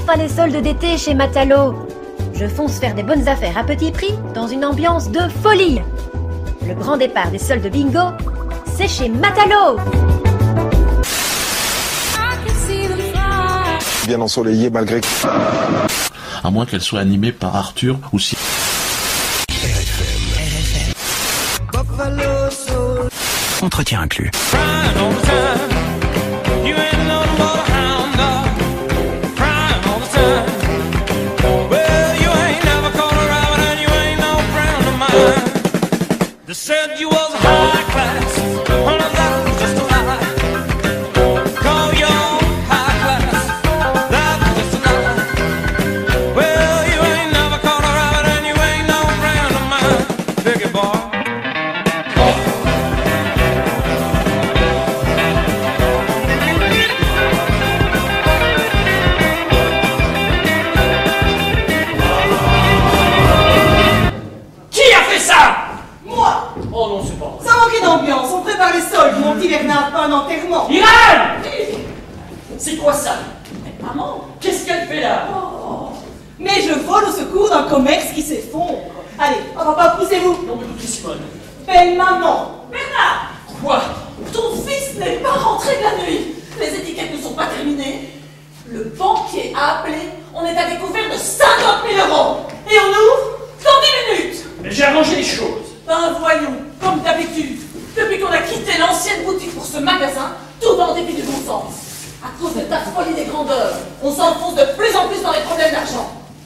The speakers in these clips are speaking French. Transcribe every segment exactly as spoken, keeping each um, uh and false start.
enfin les soldes d'été chez Matalo. Je fonce faire des bonnes affaires à petit prix dans une ambiance de folie. Le grand départ des soldes bingo, c'est chez Matalo. Bien ensoleillé malgré... À moins qu'elle soit animée par Arthur ou si... Entretien inclus. Un enterrement. Irène! C'est quoi ça? Mais maman, qu'est-ce qu'elle fait là? Oh, mais je vole au secours d'un commerce qui s'effondre. Allez, oh, papa, poussez-vous. Non, mais écoutez, Simone. Belle maman. Bernard! Quoi? Ton fils n'est pas rentré de la nuit. Les étiquettes ne sont pas terminées. Le banquier a appelé. On est à découvert de cinquante mille euros. Et on ouvre dans dix minutes. Mais j'ai arrangé les choses. Ben voyons, comme d'habitude. Depuis qu'on a quitté l'ancienne boutique pour ce magasin, tout va en dépit du bon sens. À cause de ta folie des grandeurs, on s'enfonce de plus en plus dans les problèmes d'argent.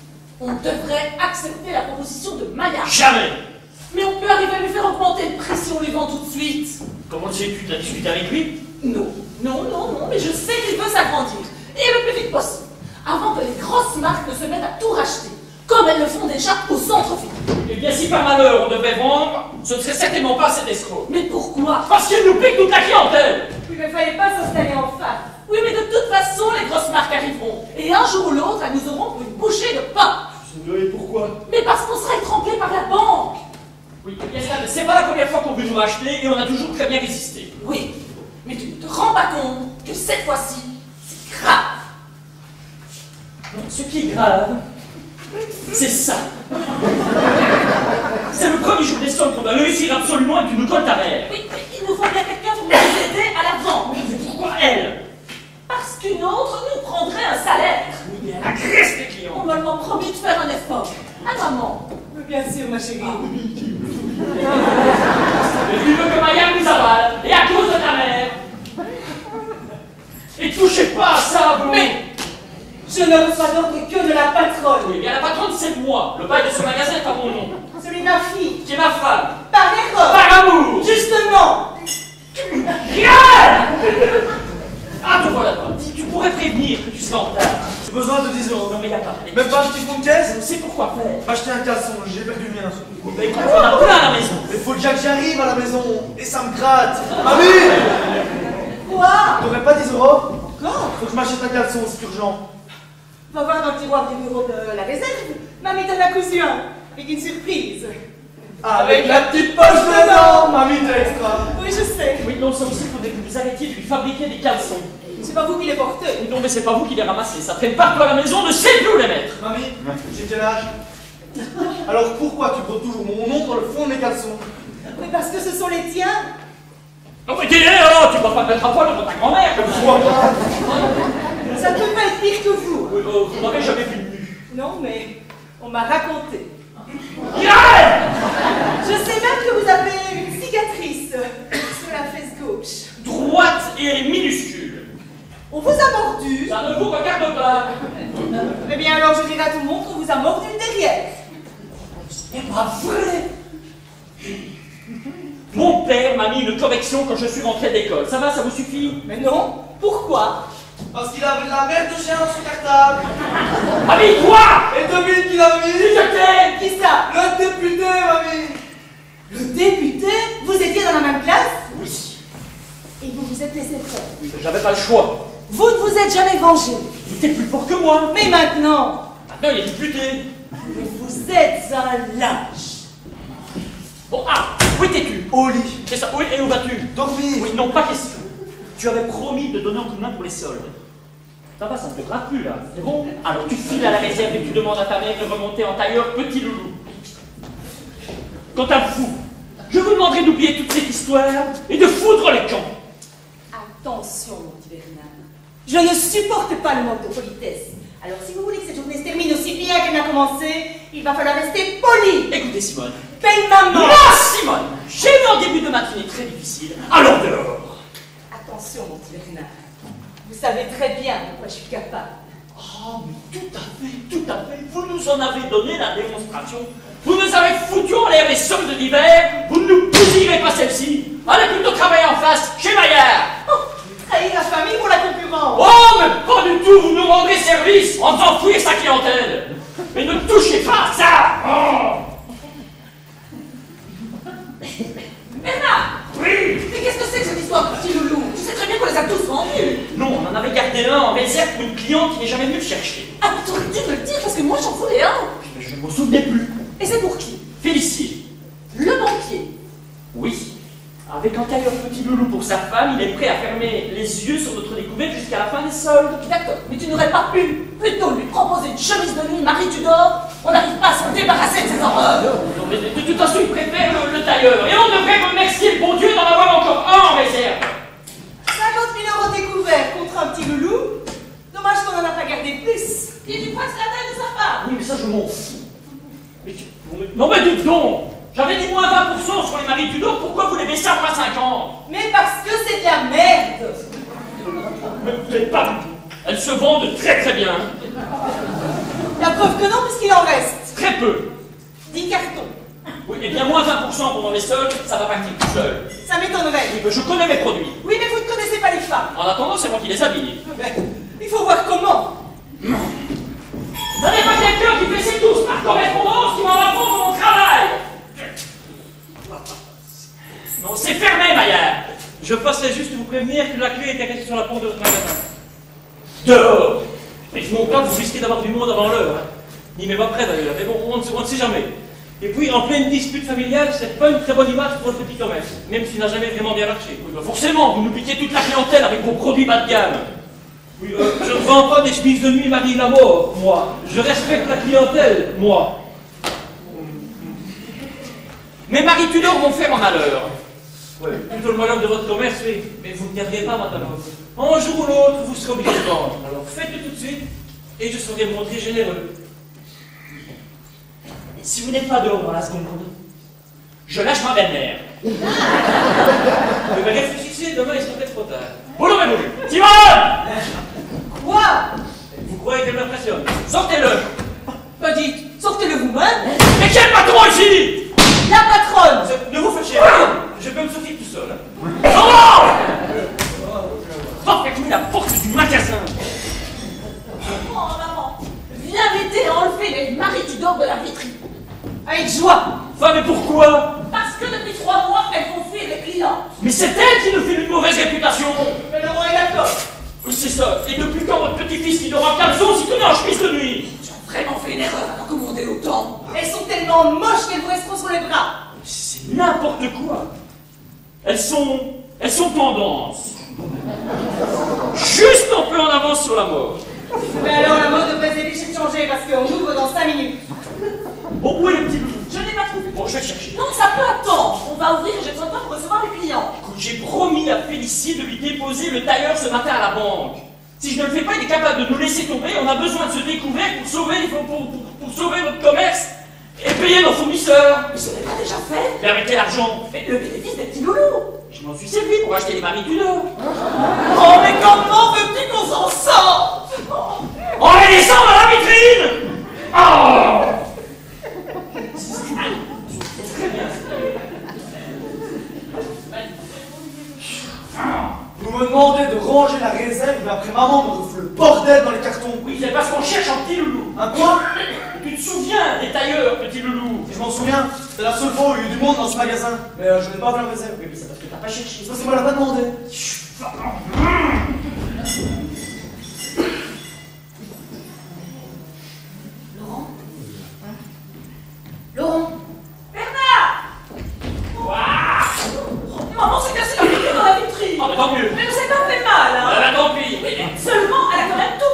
On devrait accepter la proposition de Maya. Jamais! Mais on peut arriver à lui faire augmenter le prix si on lui vend tout de suite. Comment tu sais que tu as discuté avec lui? Non, non, non, non, mais je sais qu'il veut s'agrandir. Et le plus vite possible. Avant que les grosses marques ne se mettent à tout racheter. Comme elles le font déjà au centre-ville. Eh bien, si par malheur on devait vendre, ce ne serait certainement pas cet escroc. Mais pourquoi? Parce qu'il nous pique toute la clientèle. Il ne fallait pas s'installer en face. Oui, mais de toute façon, les grosses marques arriveront. Et un jour ou l'autre, elles nous auront pour une bouchée de pain. Et pourquoi? Mais parce qu'on sera étranglé par la banque. Oui, eh bien ça, c'est pas la première fois qu'on veut nous racheter et on a toujours très bien résisté. Oui, mais tu ne te rends pas compte que cette fois-ci, c'est grave. Non, ce qui est grave, c'est ça. C'est le premier jour des soldes qu'on doit réussir absolument et tu nous colles ta mère. Oui, mais il nous faut bien quelqu'un pour nous aider à la vente. Mais pourquoi elle? Parce qu'une autre nous prendrait un salaire. Oui, mais elle agresse les clients. On m'a promis de faire un effort. Ah maman? Bien sûr, ma chérie. Mais tu veux que Maya nous avale, et à cause de ta mère. Et touchez pas à ça, vous. Mais je ne reçois d'ordre que de la patronne. Oui, bien la patronne, c'est moi. Le bail de ce magasin est à mon nom. Celui de ma fille. Qui est ma femme. Par erreur. Par amour. Justement. Regarde. Ah, te voilà pas. Tu pourrais prévenir que tu seras en retard. J'ai besoin de dix euros. Non, mais y a pas. Même pas un petit fond de caisse? Je sais pourquoi faire. M'acheter un caleçon, j'ai perdu le mien. Bah écoute, on a plein à la maison. Il faut déjà que j'arrive à la maison. Et ça me gratte. Mamie! Quoi? T'aurais pas dix euros? Encore? Faut que je m'achète un caleçon, c'est urgent. Va voir dans le tiroir du bureau de la réserve. Mamie t'en a cousu un. Avec une surprise. Avec la petite poche dedans! Mamie, t'es extra. Oui, je sais. Oui, non, ça aussi, il faudrait que vous arrêtiez de lui fabriquer des caleçons. C'est pas vous qui les portez. Oui, non, mais c'est pas vous qui les ramassez. Ça traîne partout à la maison, ne sait plus où les mettre. Mamie, j'ai quel âge? Alors pourquoi tu portes toujours mon nom dans le fond de mes caleçons? Mais parce que ce sont les tiens. Non, mais qui est là? Tu vas pas te mettre à poil devant ta grand-mère. Je vois pas. Ça peut pas être pire que vous. Oui, euh, vous n'avez jamais vu nu. Non, mais on m'a raconté. Irène! Je sais même que vous avez une cicatrice sur la fesse gauche. Droite et minuscule. On vous a mordu. Ça ne vous regarde pas. Eh bien alors je dirai à tout le monde qu'on vous a mordu derrière. C'est pas vrai. Mon père m'a mis une correction quand je suis rentré d'école. Ça va, ça vous suffit? Mais non. Pourquoi? Parce qu'il avait de la merde de chien dans son cartable. Mamie, toi! Et devine qui l'a mis? C'était Qui ça? Le député, mamie. Le député? Vous étiez dans la même classe? Oui. Et vous vous êtes laissé faire. Oui, mais j'avais pas le choix. Vous ne vous êtes jamais vengé. Il était plus fort que moi. Mais maintenant, Maintenant, il est député. mais vous êtes un lâche. Bon, ah, où étais-tu? Au lit. C'est ça, oui, et où vas-tu? Dormir. Oui, non, pas question. Tu avais promis de donner un coup de main pour les soldes. Ça va, ça ne te gratte plus là, c'est bon? Alors tu files à la réserve et tu demandes à ta mère de remonter en tailleur petit loulou. Quant à vous, je vous demanderai d'oublier toute cette histoire et de foutre les camps. Attention, mon petit Bernard. Je ne supporte pas le manque de politesse. Alors, si vous voulez que cette journée se termine aussi bien qu'elle n'a commencé, il va falloir rester poli. Écoutez, Simone. Belle maman. Non, Simone. J'ai eu un début de matinée très difficile. Alors dehors. Attention, mon petit Bernard. Vous savez très bien de quoi je suis capable. Ah, mais tout à fait, tout à fait. Vous nous en avez donné la démonstration. Vous nous avez foutu en l'air les soldes d'hiver. Vous ne nous bousillez pas celle-ci. Allez plutôt travailler en face, chez Maillard. Oh, trahir la famille pour la concurrence. Oh, mais pas du tout. Vous nous rendrez service en faisant fouiller sa clientèle. Mais ne touchez pas à ça. Oh. Bernard. Oui. Mais qu'est-ce que c'est que cette histoire de petit loulou? Tu sais très bien qu'on les a tous vendus. Non, on en avait gardé un en réserve pour une cliente qui n'est jamais venue le chercher. Ah, mais t'aurais dû me le dire parce que moi j'en voulais un. Mais je ne m'en souvenais plus. Et c'est pour qui? Félicie. Le banquier. Oui. Avec un tailleur petit loulou pour sa femme, il est prêt à fermer les yeux sur notre découverte jusqu'à la fin des soldes. D'accord, mais tu n'aurais pas pu plutôt lui proposer une chemise de nuit Marie Tudor? On n'arrive pas à se débarrasser de ces horreurs. Non, mais de, de toute façon, il préfère le, le tailleur. Et on devrait remercier le bon Dieu d'en avoir encore un en réserve. cinquante mille euros découverts contre un petit loulou. Dommage qu'on n'en a pas gardé plus. Et tu crois que c'est la taille de sa femme? Oui, mais ça, je m'en fous. Mais tu... Non, mais dites donc. J'avais dit moins vingt pour cent sur les Marie Tudor, pourquoi vous les baissez à moins cinquante? Mais parce que c'est de la merde. Mais vous n'êtes pas du tout. Elles se vendent très très bien. La preuve que non, puisqu'il en reste. Très peu. dix cartons. Oui, et bien moins vingt pour cent pendant les soldes, ça va partir tout seul. Ça m'étonnerait. Oui, mais je connais mes produits. Oui, mais vous ne connaissez pas les femmes. En attendant, c'est moi qui les habille. Mais il faut voir comment. Vous n'avez pas quelqu'un qui fait ses courses par correspondance qui m'en apprend sur mon travail? Non, c'est fermé, Maillard. Je passais juste vous prévenir que la clé était restée sur la porte de votre magasin. Dehors. Mais je m'en plains, vous risquez d'avoir du monde avant l'heure. Hein. Ni même après d'ailleurs, mais bon, on ne, on ne sait jamais. Et puis, en pleine dispute familiale, c'est pas une très bonne image pour le petit commerce, même s'il n'a jamais vraiment bien marché. Oui, bah forcément, vous nous piquez toute la clientèle avec vos produits bas de gamme. Oui, euh, je ne vends pas des chemises de nuit Marie Lamour, moi. Je respecte la clientèle, moi. Mais Marie Tudor vont faire en malheur. Ouais, plutôt le malheur de votre commerce, oui. Mais vous ne garderez pas, madame. Un jour ou l'autre, vous serez obligé de vendre. Alors faites-le tout de suite, et je serai montré généreux. Si vous n'êtes pas dehors dans la seconde, je lâche ma belle-mère. Mais réfléchissez, demain il sera peut-être trop tard. Boulot, mais boulot. Simone! Quoi? Vous croyez qu'elle m'impressionne? Sortez-le. Bah dites, sortez-le vous-même. Mais quel patron ici? La patronne. Ne vous fâchez pas, je peux me sortir tout seul. Hein. Non! Faites-lui la porte du magasin. Oh maman, viens m'aider à enlever les Marie Tudor de la vitrine. Avec joie. Enfin, mais pourquoi? Parce que depuis trois mois, elles font fuir les clients. Mais c'est elle qui nous fait une mauvaise réputation. Mais le roi est d'accord. Oui, c'est ça. Et depuis quand votre petit-fils qui dort en caleçon s'y tenait en chemise de nuit? Tu as vraiment fait une erreur à en commander autant. Elles sont tellement moches qu'elles vous resteront sur les bras. C'est n'importe quoi. Elles sont... Elles sont tendances. Juste un peu en avance sur la mode. Mais alors la mode devrait s'éviter de changer parce qu'on ouvre dans cinq minutes. Bon, où est le petit loulou? Je n'ai pas trouvé. Bon, je vais le chercher. Non, ça peut attendre. On va ouvrir et j'ai besoin de temps pour recevoir les clients. Écoute, j'ai promis à Félicie de lui déposer le tailleur ce matin à la banque. Si je ne le fais pas, il est capable de nous laisser tomber. On a besoin de se découvrir pour sauver, pour, pour, pour, pour sauver notre commerce et payer nos fournisseurs. Mais ce n'est pas déjà fait. Mais avec quel argent? Mais le bénéfice des petits loulous. Je m'en suis servi pour acheter les Marie Tudor. Oh, mais comment veux-tu qu'on s'en sorte? On les descend dans la vitrine. Oh! C'est très bien. Vous me demandez de ranger la réserve, mais après maman me refait le bordel dans les cartons. Oui, c'est parce qu'on cherche un petit loulou. Un quoi? Tu te souviens des tailleurs, petit loulou? Je m'en souviens, c'est la seule fois où il y a eu du monde dans ce magasin. Mais euh, je n'ai pas vu la réserve. Oui, mais c'est parce que t'as pas cherché. C'est parce qu'on me l'a pas demandé. Laurent? Laurent? Bernard. Waouh! Maman s'est cassé la vitrine dans la vitrine. Ah, bah tant mieux. Mais ça n'a pas fait mal, hein. Ah, bah tant pis. Seulement, elle a quand même tout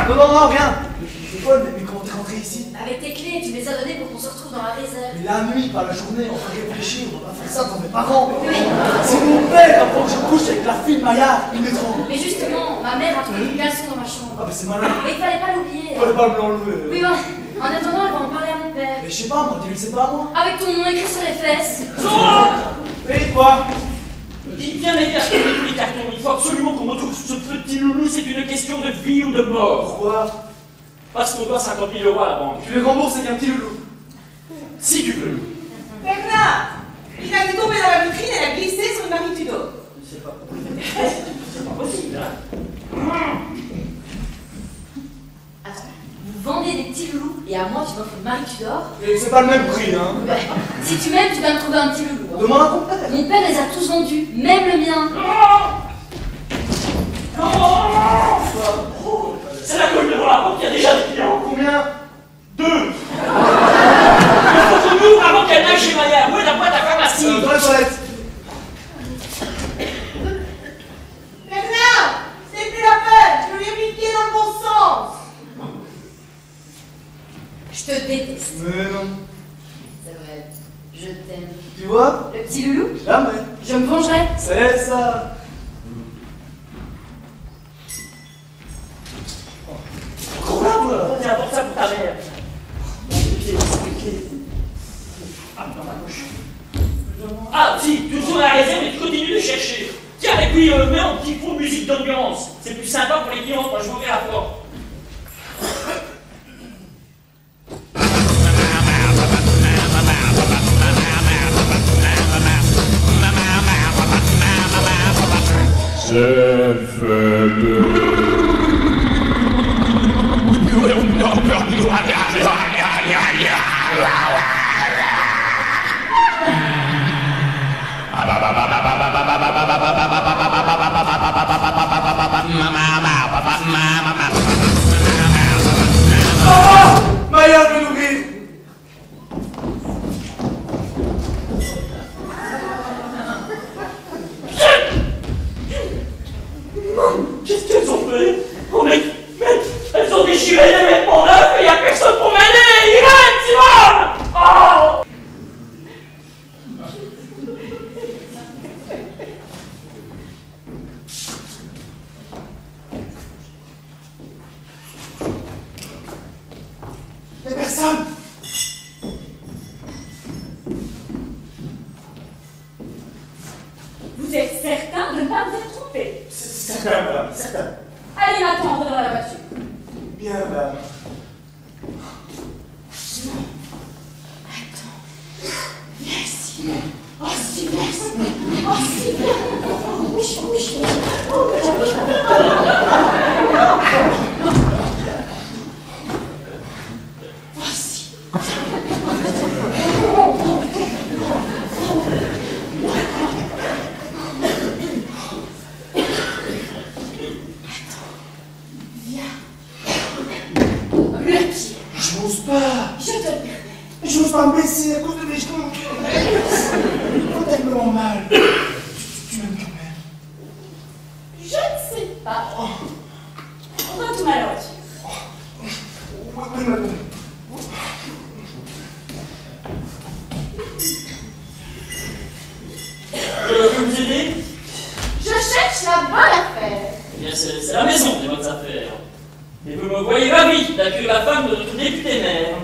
Non, non, non, rien. C'est quoi, mais comment t'es rentré ici? Avec tes clés, tu me les as données pour qu'on se retrouve dans la réserve. Mais la nuit, pas la journée, on va réfléchir, on va pas faire ça devant mes parents. C'est mon père, après que je couche avec la fille de Maillard, il m'étrangle. Mais justement, ma mère a trouvé une caleçon dans ma chambre. Ah, mais c'est malin. Mais il fallait pas l'oublier. Fallait pas me l'enlever. Oui, ouais. En attendant, elle va en parler à mon père. Mais je sais pas, moi, dis-lui, c'est pas à moi. Avec ton nom écrit sur les fesses. Et quoi? Il vient m'aider à trouver les cartons. Il faut absolument qu'on retrouve ce petit loulou. C'est une question de vie ou de mort. Pourquoi? Parce qu'on doit cinquante mille euros à la banque. Tu le rembourses avec un petit loulou. Si tu veux. Bernard, il a été tombé dans la vitrine et elle a glissé sur une Marie Tudor. C'est pas C'est pas possible, hein. Attends, vous vendez des petits loulous et à moi tu m'offres une Marie Tudor. Et c'est pas le même prix, hein. Ouais. Si tu m'aimes, tu vas me trouver un petit loulou. hein. Demande à ton père. Mon père les a tous vendus, même le mien. C'est la colle devant la porte, il y a déjà des clients. Combien? Deux. Il faut qu'on ouvre avant qu'elle n'aille chez Maillard. Où est la boîte à pharmacie? Euh, dans les toilettes. Bernard, c'est plus la peine, je lui ai piqué dans le bon sens. Je te déteste. Mais non. C'est vrai, je t'aime. Tu vois? Le petit loulou, Jamais. je me vengerai. C'est ça. Gros là, voilà. Tiens, apporte ça pour ta mère. Ah, dans ma poche. Ah, si, toujours la réserve et tu continues de chercher. Tiens, et puis euh, mets un petit fond de musique d'ambiance. C'est plus sympa pour les clients, moi je m'ouvre la porte. C'est fait. Oh, Maillard veut l'ouvrir. Qu'est-ce qu'elles ont fait? Oh mais, mais elles ont déchiré les vêtements neufs et il n'y a personne pour m'aider. Irène, Simone. Oh. Y'a personne. Vous êtes certain de ne pas vous être trompé? C'est certain, madame, certain. Allez m'attendre dans la voiture. Bien, madame. Merci. Oh, si, merci. Oh, si, oui, oui, oui. Oh, oh, si. J'ose pas. Je te le permets. J'ose pas me baisser à cause de mes genoux. Faut tellement mal. Tu, tu m'aimes quand même. Je ne sais pas. Retourne à la voiture. Oui, madame. Je peux vous aider? Je cherche la bonne affaire. Eh bien, c'est c'est la maison des bonnes affaires. Et vous me voyez ravi d'accueillir la femme de notre député maire.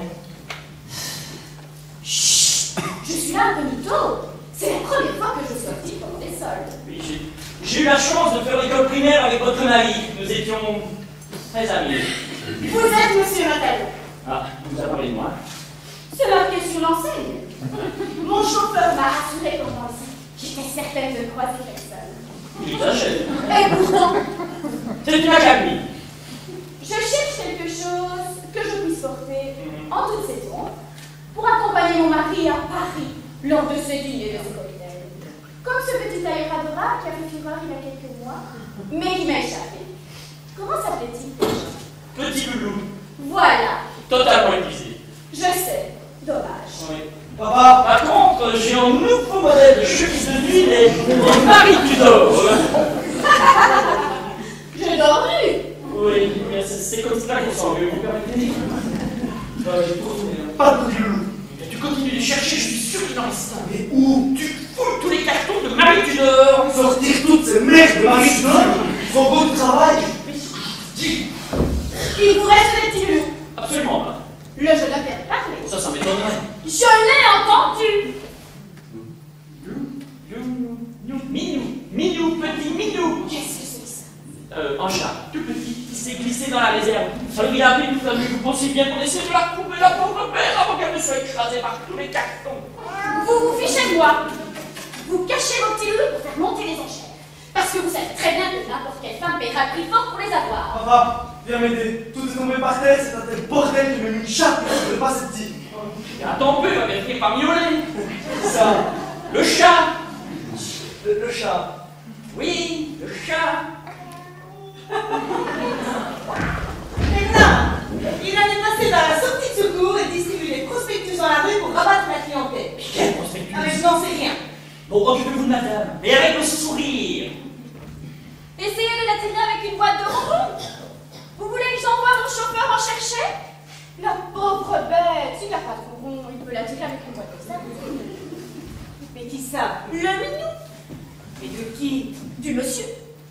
Chut. Je suis là incognito. C'est la première fois que je sortis pendant les soldes. Oui, j'ai- j'ai eu la chance de faire l'école primaire avec votre mari. Nous étions très amis. Vous êtes monsieur Matalon. Ah, vous avez parlé de moi. C'est marqué sur l'enseigne. Mon chauffeur m'a rassuré pendant ça. J'étais certaine de croiser personne. Il exagère. Et pourtant, C'est une accalmie. je cherche quelque chose que je puisse porter en toute saison pour accompagner mon mari à Paris lors de ses dîners de ses cocktails. Comme ce petit tailleur adorable qui a fait fureur il y a quelques mois, mais qui m'a échappé. Comment s'appelait-il déjà? Petit loulou. Voilà, Totalement épuisé. je sais, dommage. Oui. Papa. Par contre, j'ai un nouveau modèle de chemise de nuit, les, les Marie Tudor. Je dors nu. Oui, mais c'est c'est comme ça qu'on s'en veut, vous permettez? Euh, j'ai tout retourné, hein. Pas de petit loulou. Tu continues de chercher, je suis sûr qu'il en reste un. Mais où? Tu fous tous les cartons de Marie Tudor. Sortir toutes ces merdes de Marie Tudor. Son beau du travail. Dis. Il vous reste des petits loups. Absolument pas. Le jeune homme vient de parler. Ça, ça m'étonnerait. Je l'ai entendu. Minou, Minou, petit Minou. Qu'est-ce que c'est que ça? Euh, un chat, tout petit, qui s'est glissé dans la réserve. Alors il a appelé toute la nuit, vous pensez bien qu'on essaie de la couper, la pauvre mère, avant qu'elle ne soit écrasée par tous les cartons. Vous vous fichez de moi. Vous cachez vos petits loulous pour faire monter les enchères. Parce que vous savez très bien que n'importe quelle femme paiera prix fort pour les avoir. Papa, viens m'aider. Tout est tombé par terre, c'est un tel bordel qui m'a mis une chape et je ne pas cette petite. Attends peu, va vérifier par miauler. Ça, Le chat. le, le chat. Oui, le chat. Bernard, il allait passer par la sortie de secours et distribuer les prospectus dans la rue pour rabattre la clientèle. Mais quel prospectus? Ah mais je n'en sais rien. Bon, occupez-vous de madame, mais avec le sourire. Essayez de l'attirer avec une boîte de ronron. Vous voulez que j'envoie mon chauffeur en chercher? La pauvre bête, s'il n'a pas de ronron, il peut l'attirer avec une boîte de ça. Mais qui ça? Le minou. Mais de qui? Du monsieur.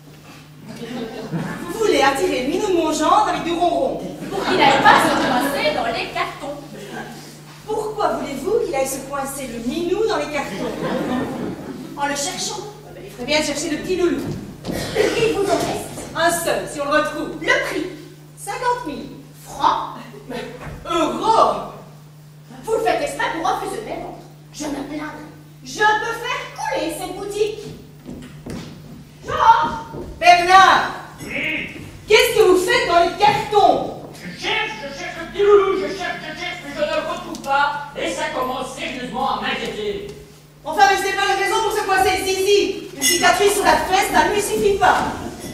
Vous voulez attirer le minou de mon gendre avec du ronron Pour qu'il n'aille pas se coincer dans les cartons. Pourquoi voulez-vous qu'il aille se coincer le minou dans les cartons? En le cherchant. Ah ben, il ferait bien chercher le petit loulou. Il vous en reste. Un seul, si on le retrouve. Le prix. cinquante mille. Francs. Mais euros. Vous le faites exprès pour refuser de les vendre. Je me plaindrai. Je peux faire couler cette boutique. Georges! Bernard, qu'est-ce que vous faites dans les cartons? Je cherche, je cherche le petit loulou, je cherche, je cherche, mais je ne le retrouve pas. Et ça commence sérieusement à m'inquiéter. Enfin, mais c'est pas une raison pour se coincer le zizi. Une cicatrice sur la fesse, ça ne lui suffit pas.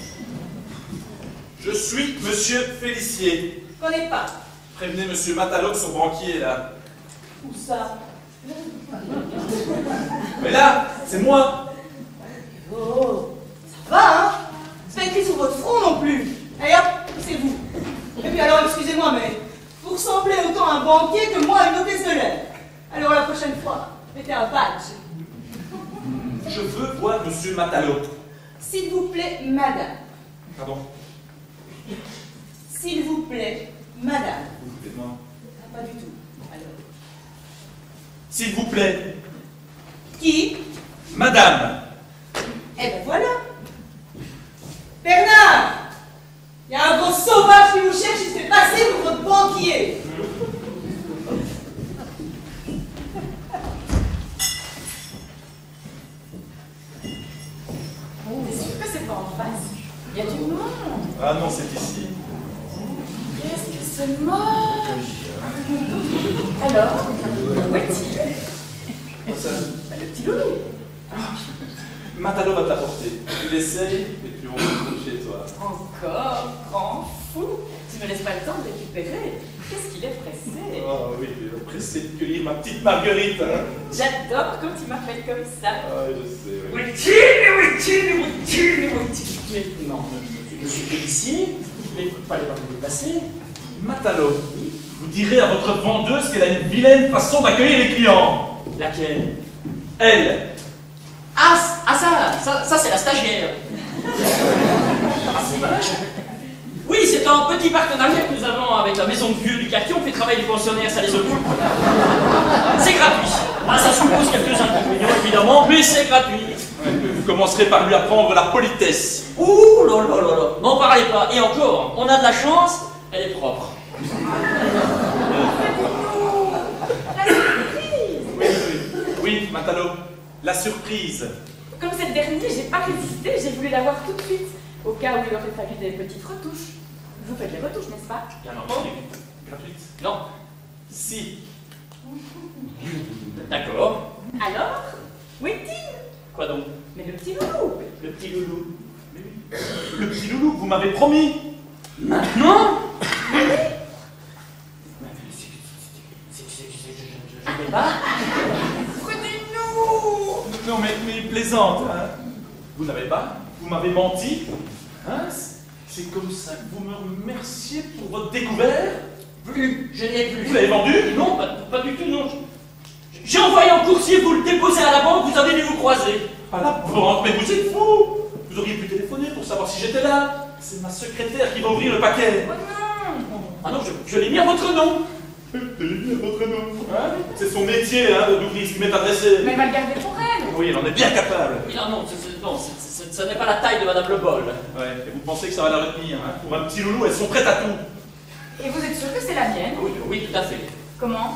Je suis Monsieur Félicier. Je connais pas. Prévenez Monsieur Mataloc, son banquier, là. Où ça? Mais là, c'est moi. Oh, ça va, hein? C'est pas écrit sur votre front non plus. Allez hop, c'est vous. Et puis alors, excusez-moi, mais vous ressemblez autant à un banquier que moi à une hôtesse de l'air. Alors la prochaine fois, mettez un badge. Je veux voir Monsieur Mataloc. S'il vous plaît, madame. Pardon. S'il vous plaît, madame. Vous foutez de moi. Ah, pas du tout. Alors. S'il vous plaît. Qui? Madame. Eh ben voilà. Bernard! Il y a un gros sauvage qui vous cherche, il se fait passer pour votre banquier. T'es sûr que c'est pas en face? Il y a du monde. Ah non, c'est ici. Qu'est-ce que c'est moche. Alors, où est-il? Ça, Le petit loulou. Mataloc va t'apporter. Tu l'essayes, et puis on rentre chez toi. Encore, grand fou. Tu me laisses pas le temps de récupérer. Qu'est-ce qu'il est pressé. Oh oui, il est pressé de cueillir ma petite Marguerite, hein. J'adore quand tu m'appelles comme ça. Ah, je sais, oui. Où est-il? Où est-il? Où est-il? Où est-il? Mais non, je suis policier, mais il ne faut pas les voir me dépasser. Mataloc, vous direz à votre vendeuse qu'elle a une vilaine façon d'accueillir les clients. Laquelle? Elle. Ah, c- ah ça, ça, ça c'est la stagiaire. Ah, c'est dommage. Oui, c'est un petit partenariat que nous avons avec la maison de vieux du quartier. On fait travailler les pensionnaires, ça les occupe. C'est gratuit. Ah, ça suppose quelques inconvénients, évidemment, mais c'est gratuit. Ouais, vous commencerez par lui apprendre la politesse. Ouh là là là là, n'en parlez pas. Et encore, on a de la chance, elle est propre. Oui, oui, oui, Mataloc, la surprise. Comme cette dernière, j'ai pas résisté, j'ai voulu l'avoir tout de suite. Au cas où il aurait fallu des petites retouches. Vous faites les retouches, n'est-ce pas? Bien entendu. Gratuite. Non. Si. D'accord. Alors, où est-il? Quoi donc? Mais le petit loulou. Le petit loulou. Mais oui. Le petit loulou, vous m'avez promis. Maintenant? Je ne sais pas. Prenez-nous. Non, mais, mais il plaisante, hein. Vous n'avez pas? Vous m'avez menti? Hein? C'est comme ça que vous me remerciez pour votre découvert? Plus, je n'ai plus. Vous l'avez vendu? Non, pas, pas du tout, non. J'ai envoyé en coursier, vous le déposez à la banque, vous avez dû vous croiser. À la banque? Mais vous êtes fou! Vous auriez pu téléphoner pour savoir si j'étais là. C'est ma secrétaire qui va ouvrir le paquet. Oh non! Ah non, je, je l'ai mis à votre nom. Je l'ai mis à votre nom. Hein? C'est son métier, hein, d'ouvrir ce qui m'est adressé. Mais elle va le garder pour elle. Oui, elle en est bien capable. Oui, non, non, c'est- c'est- non, c'est- c'est- ce n'est pas la taille de Madame Le Bol. Ouais, et vous pensez que ça va la retenir, hein? Pour un petit loulou, elles sont prêtes à tout. Et vous êtes sûr que c'est la mienne? Oui, oui, tout à fait. Comment?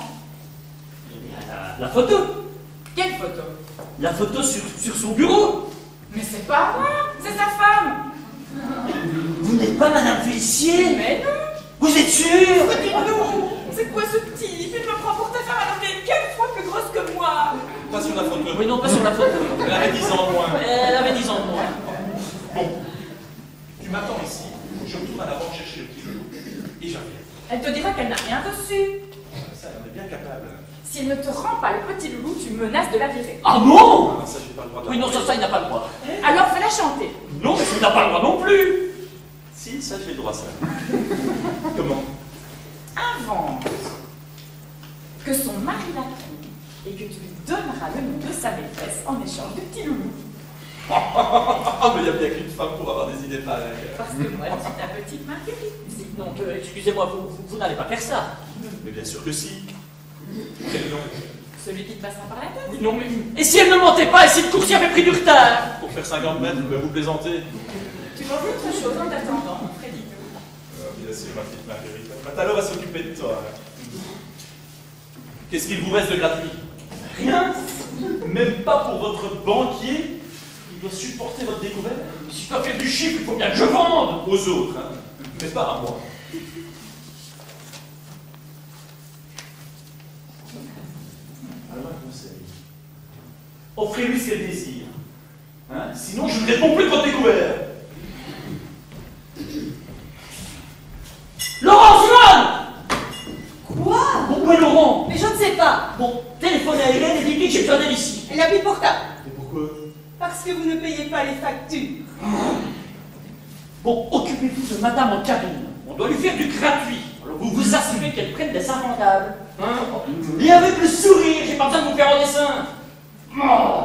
La, la photo. Quelle photo? La photo sur, sur son bureau. Mais c'est pas moi, c'est sa femme. Vous n'êtes pas Madame Félicier? Mais non. Vous êtes sûr? Non. C'est quoi ce type? Il me prend pour ta femme alors qu'elle est quatre fois plus grosse que moi. Pas sur la photo. Oui, non, pas sur la photo. Elle avait dix ans de moins. Elle avait dix ans de moins. Bon, tu m'attends ici, je retourne à la banque chercher le petit loulou, et j'en viens. Elle te dira qu'elle n'a rien reçu. Ça, elle en est bien capable. Si elle ne te rend pas le petit loulou, tu menaces de la virer. Ah non? Ah, ça, j'ai pas le droit de Oui, non, ça, ça, il n'a pas le droit. Alors fais-la chanter. Non, mais il n'a pas le droit non plus. Si, ça, j'ai le droit, ça. Comment? Invente que son mari la trompe et que tu lui donneras le nom de sa maîtresse en échange de petit loulou. Ah, mais il n'y a bien qu'une femme pour avoir des idées pareilles. Parce que moi, je suis ta petite Marguerite. Non, euh, excusez-moi, vous, vous, vous n'allez pas faire ça. Mais bien sûr que si. Quel nom? Celui qui te passera par la tête. Oui, non, mais... Et si elle ne mentait pas, et si le coursier avait pris du retard? Pour faire cinquante mètres, ben, vous plaisantez. Tu manges autre chose en t'attendant, Freddy. Ah, bien sûr, ma petite Marguerite. Matalo va s'occuper de toi. Qu'est-ce qu'il vous reste de gratuit? Rien. Même pas pour votre banquier qui doit supporter votre découverte? Si je dois faire du chiffre, il faut bien que je vende. Aux autres, hein. Mais pas à moi. Alors un conseil. Offrez-lui ce qu'elle désire. Hein? Sinon, je ne réponds plus de votre découvert. Laurent, Simone! Quoi? Bon, où est Laurent? Mais je ne sais pas. Bon, téléphonez à Hélène et dites-lui que j'ai besoin d'elle ici. Elle a plus de portable. Et pourquoi? Parce que vous ne payez pas les factures. Bon, occupez-vous de madame en cabine. On doit lui faire du gratuit. Alors vous vous assurez qu'elle prenne des invendables. Hein? Et avec le sourire, j'ai pas besoin de vous faire en dessin. Oh.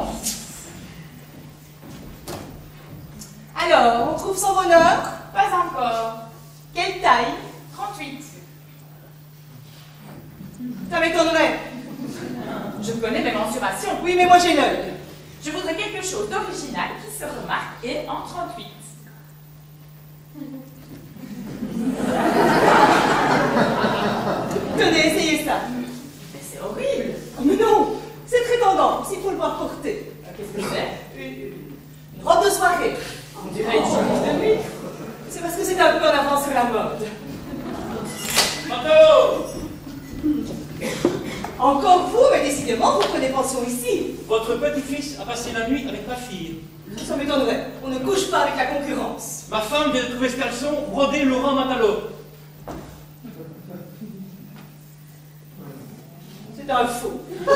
Alors, on trouve son bonheur? Pas encore. Quelle taille? trente-huit. Ça m'étonnerait. Je connais mes mensurations. Oui, mais moi j'ai l'œil. Je voudrais quelque chose d'original qui se remarque et en trente-huit. Tenez, essayez ça. Mais c'est horrible. Oh, mais non, c'est très tendance, il faut le voir porter. Qu'est-ce que c'est? Une, une robe de soirée. On dirait une chemise de nuit. C'est parce que c'est un peu en avance sur la mode. Manteau! Encore vous, mais décidément, vous prenez pension ici. Votre petit-fils a passé la nuit avec ma fille. Ça m'étonnerait. On ne couche pas avec la concurrence. Ma femme vient de trouver ce caleçon brodé Laurent Matalo. C'est un faux. Où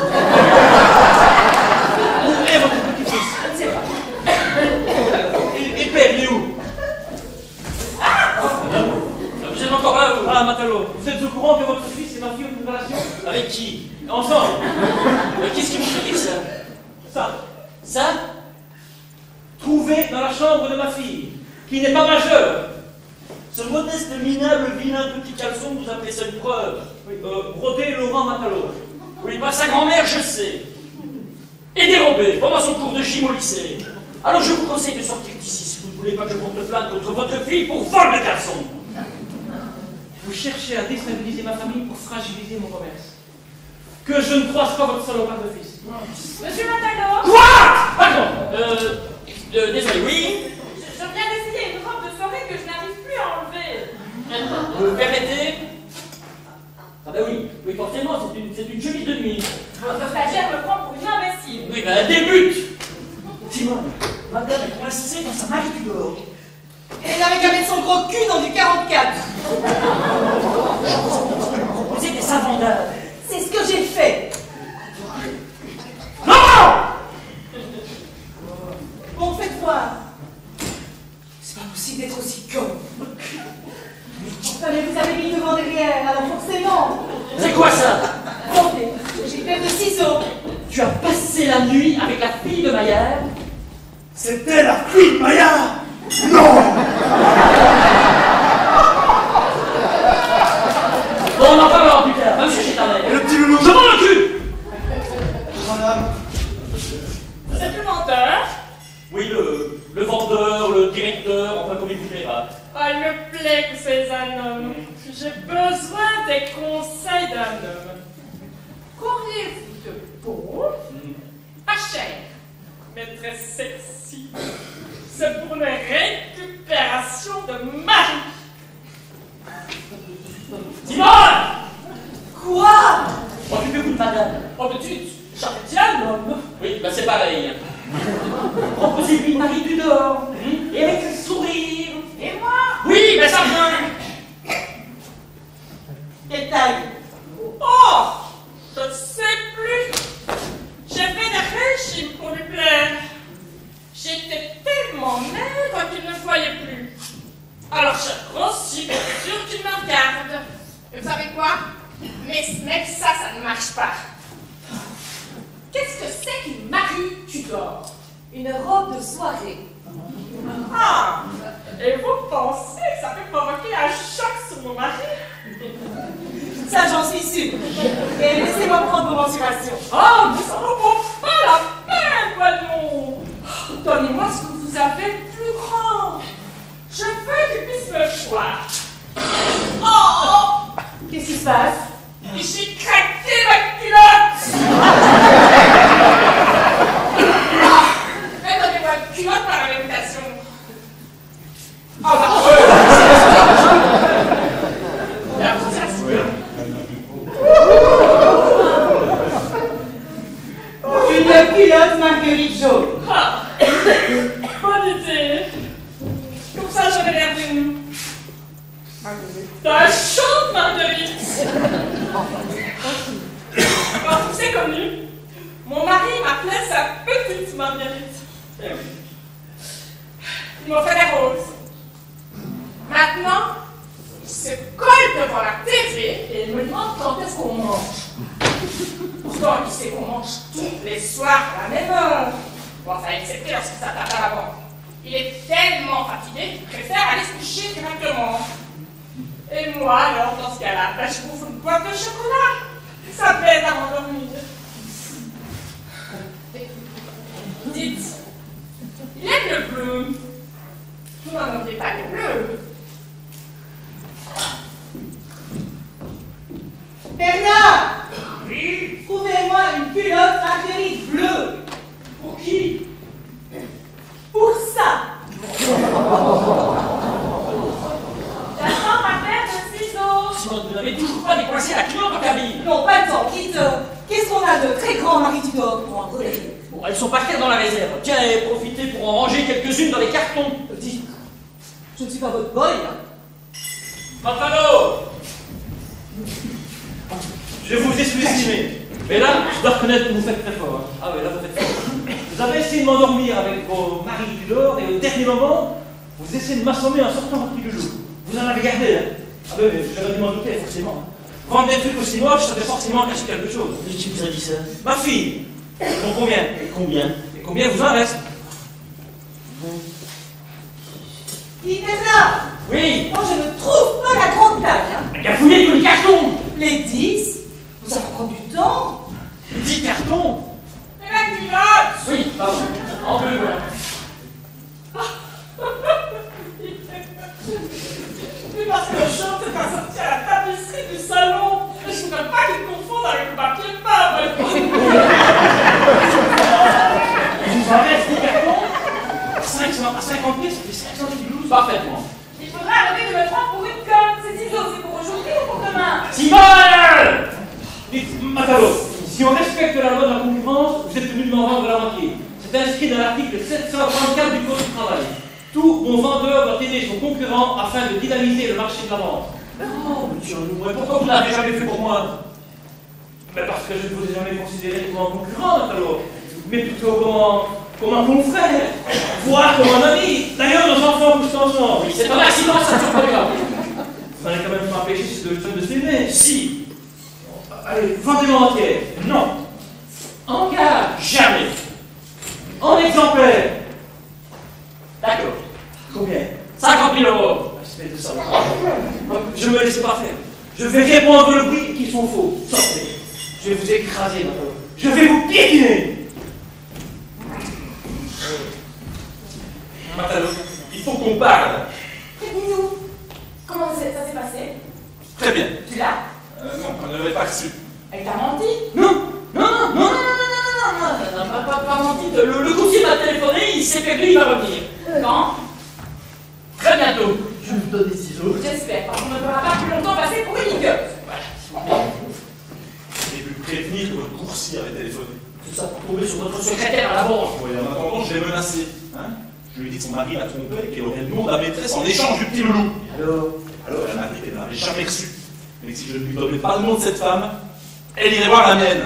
est votre petit-fils? Je ne sais pas. Et, et père, il est où? Vous êtes encore là, vous? Ah, Matalo, vous êtes au courant que votre fils et ma fille ont une relation? Avec qui? Ensemble? Mais qu'est-ce qui vous fait dire ça? Ça? Ça? Trouvé dans la chambre de ma fille, qui n'est pas majeure. Ce modeste, minable, vilain petit caleçon, vous appelez ça une preuve? Oui, euh, brodé Laurent Matalo. Oui, pas sa grand-mère, je sais. Et dérobé pendant son cours de gym au lycée. Alors je vous conseille de sortir d'ici si vous ne voulez pas que je porte plainte contre votre fille pour vol de caleçon. Vous cherchez à déstabiliser ma famille pour fragiliser mon commerce. Que je ne croise pas votre salopard de fils. Monsieur Matalo? Quoi? Pardon. Euh, euh, désolé, oui? Je, je viens d'essayer une robe de soirée que je n'arrive plus à enlever. Vous me permettez? Ah ben oui, oui, forcément, c'est une, c'est une chemise de nuit. Votre stagiaire me prend pour une imbécile. Oui, ben elle débute. Simone, madame est coincée dans sa maille du dehors. Elle n'avait qu'à mettre son gros cul dans du quarante-quatre. Vous êtes des invendables. C'est ce que j'ai fait. Non! Bon, faites voir. C'est pas possible d'être aussi con. passé la nuit avec la fille de Maillard? C'était la fille de Maillard? Non! Bon, on en parlera plus tard, monsieur Chétanet. Et le petit loulou? Je m'en occupe! Madame. Vous êtes le menteur? Oui, le, le vendeur, le directeur, enfin comme il vous plaira. Ah, il me plaît que c'est un homme. J'ai besoin des conseils d'un homme. Qu'auriez-vous de beau? Pas cher, mais très sexy. C'est pour une récupération de mari. Simone! Quoi? Occupez-vous de madame. Oh, mais tu, j'avais dit un homme. Oui, ben c'est pareil. Proposez-lui Marie Tudor, hein, et avec un sourire. Et moi? Oui, ben ça vient. Quelle taille? Oh! Je ne sais plus. J'ai fait des régimes pour lui plaire. J'étais tellement maigre qu'il ne voyait plus. Alors j'ai grossi pour être sûr qu'il me regarde. Et vous savez quoi? Mais même ça, ça ne marche pas. Qu'est-ce que c'est qu'une Marie Tudor? Une robe de soirée. Ah! Et vous pensez que ça peut provoquer un choc sur mon mari? Ça, j'en suis sûre. Et laissez-moi prendre vos mensurations. Oh, mais ça ne vaut pas la peine, voyons! Donnez-moi ce que vous avez de plus grand. Je veux qu'il puisse me voir. Oh! Qu'est-ce qui se passe? J'ai craqué ma culotte! Mais donnez-moi une culotte par l'invitation. Oh, bah, la Une culotte marguerite jaune. Ah, bonne idée. Comme ça, j'aurais l'air d'une... d'un chaude marguerite. Bon, c'est connu. Mon mari m'appelait sa petite marguerite. Eh oui. Il m'a fait des roses. Maintenant, il se colle devant la T V et il me demande quand est-ce qu'on mange. Pourtant, il sait qu'on mange tous les soirs à la même heure. Bon, ça a excepté lorsque ça tape à la banque. Il est tellement fatigué qu'il préfère aller se coucher directement. Et moi, alors, dans ce cas-là, ben, je bouffe une boîte de chocolat. Ça m'aide à m'endormir. Dites, il aime le bleu. Vous n'en avez pas le bleu. Bernard! Oui? Trouvez-moi une culotte marguerite bleue. Pour qui? Pour ça. J'attends ma paire de ciseaux. Simone, vous n'avez toujours pas décoincé la culotte en cabine. Non, pas le temps, quitte. Qu'est-ce qu'on a de très grand, Marie Tudor, pour en brûler? Bon, elles sont par terre dans la réserve. Tiens, et profitez pour en ranger quelques-unes dans les cartons. Petit, je ne suis pas votre boy, hein. Mafalo! Je vous ai sous-estimé. Mais là, je dois reconnaître que vous faites très fort. Hein. Ah oui, là, vous faites fort. Vous avez essayé de m'endormir avec vos maris Tudor et au dernier moment, vous essayez de m'assommer en sortant votre petit loulou. Vous en avez gardé, hein? Ah oui, mais j'aurais dû m'en douter, forcément. Vendre des trucs aussi moches, ça fait forcément cacher quelque chose. Mais qui vous a dit ça? Ma fille! Bon, combien? Et combien? Et combien vous en reste? Dis, Bernard! Oui? Moi, je ne trouve pas la grande taille, hein. Il a fouillé tous les cartons! Les dix, ça prend du temps. dix cartons? Et la culotte? Oui, pardon. En bleu, voilà. Oui, parce que le chant s'est assorti à la tapisserie du salon. Et je ne voudrais pas qu'il confonde avec le papier peint. Il vous en reste des cartons? cinq cents, à cinquante pieds, ça fait cinq cents kilos. Parfaitement. Il faudra arrêter de me prendre pour une conne. Ces ciseaux, c'est pour aujourd'hui ou pour demain? Simone! Dites, Matalo, si on respecte la loi de la concurrence, vous êtes tenu de m'en vendre la moitié. C'est inscrit dans l'article sept cent trente-quatre du Code du travail. Tout bon vendeur doit aider son concurrent afin de dynamiser le marché de la vente. Oh, monsieur Loup, mais pourquoi vous ne l'avez jamais fait pour moi? Mais parce que je ne vous ai jamais considéré comme un concurrent, Matalo, mais plutôt comme un, comme un confrère, voire comme un ami. D'ailleurs, nos enfants poussent ensemble. Oui, c'est un accident, ça ne surprend pas. Vous n'allez quand même pas empêcher ces deux jeunes de s'aimer. Si. Allez, vendez-moi entière. Non. Engage! Je vais répandre le bruit qui sont faux. Sortez. Je vais vous écraser, Matalo. Je vais vous piétiner. Matalo, il faut qu'on parle. Prévenez-nous. Comment ça s'est passé? Très bien. Tu l'as? Euh, non, on ne l'avait pas reçu. Elle t'a menti? Non, non, non, non, non, non, non, non, non, non, pas, pas, pas menti. Le, le coursier m'a téléphoné, il s'est fait lui, il va revenir. Quand? Très bientôt. Je vous donne des ciseaux. J'espère, parce qu'on ne pourra pas plus longtemps passer pour une gueule. J'ai pu prévenir que votre coursier avait téléphoné. Tout ça pour tomber sur votre secrétaire à la banque. Oui, en attendant, je l'ai menacé. Hein, je lui ai dit que son mari l'a trompé et qu'elle aurait le nom de la maîtresse en échange du petit loulou. Alors Alors, elle m'a dit qu'elle n'avait jamais reçu. Mais que si je ne lui donnais pas le nom de cette femme, elle irait voir la mienne.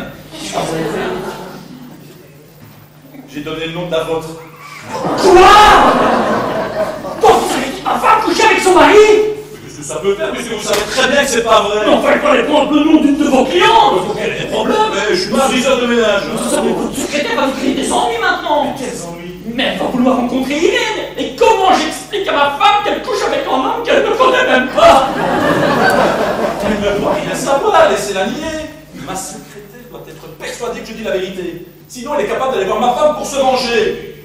J'ai donné le nom de la vôtre. Quoi? Quand vous savez que ma femme couche avec son mari? Qu'est-ce que ça peut faire, puisque vous savez très bien que c'est pas vrai? Mais enfin, il fallait prendre le nom d'une de vos clientes. Il faut qu'elle ait des problèmes. Mais je suis mariseur de ménage. Vous savez, votre secrétaire va vous créer des ennuis maintenant. Quels ennuis? Mais elle va vouloir rencontrer Irène. Et comment j'explique à ma femme qu'elle couche avec un homme qu'elle ne connaît même pas? Elle ne doit rien savoir, laissez-la nier. Ma secrétaire doit être persuadée que je dis la vérité. Sinon, elle est capable d'aller voir ma femme pour se venger.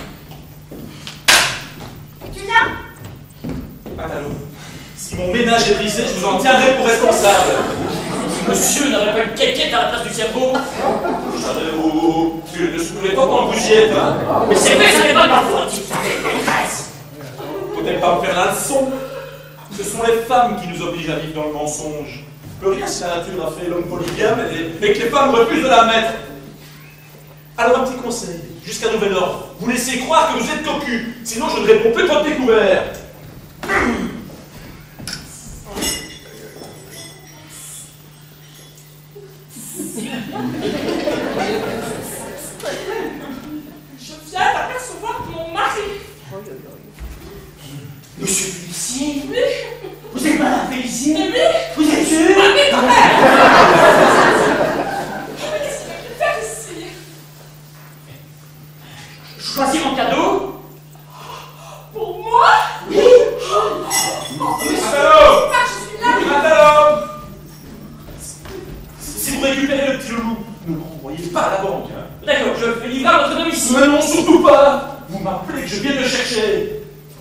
Tu viens? Matalo, si mon ménage est brisé, je vous en tiendrai pour responsable. Monsieur n'aurait pas une quéquette à la place du cerveau. J'avais vous... Tu ne soufflez pas quand vous y êtes, hein? Mais c'est vrai, ça n'est pas de ma faute si vous savez, maîtresse. Faut-elle pas me faire la leçon? Ce sont les femmes qui nous obligent à vivre dans le mensonge. Que rien si la nature a fait l'homme polygame et, et que les femmes refusent de la mettre. Alors un petit conseil, jusqu'à nouvel ordre, vous laissez croire que vous êtes cocu, sinon je ne réponds plus de votre découvert. Je viens d'apercevoir mon mari. Monsieur Félicien? Oui. Vous êtes madame Félicien? Oui. Vous êtes sûr? Ah, mais quand même. Mais qu'est-ce qu'il a pu faire ici? Choisir un cadeau? Pour moi? Oui. Matalo! Ah, je suis là. Matalo! Si vous récupérez le petit loulou, ne le renvoyez pas à la banque. Hein. D'accord, je fais livrer à votre domicile. Mais non, surtout pas! Vous m'appelez que je viens le chercher.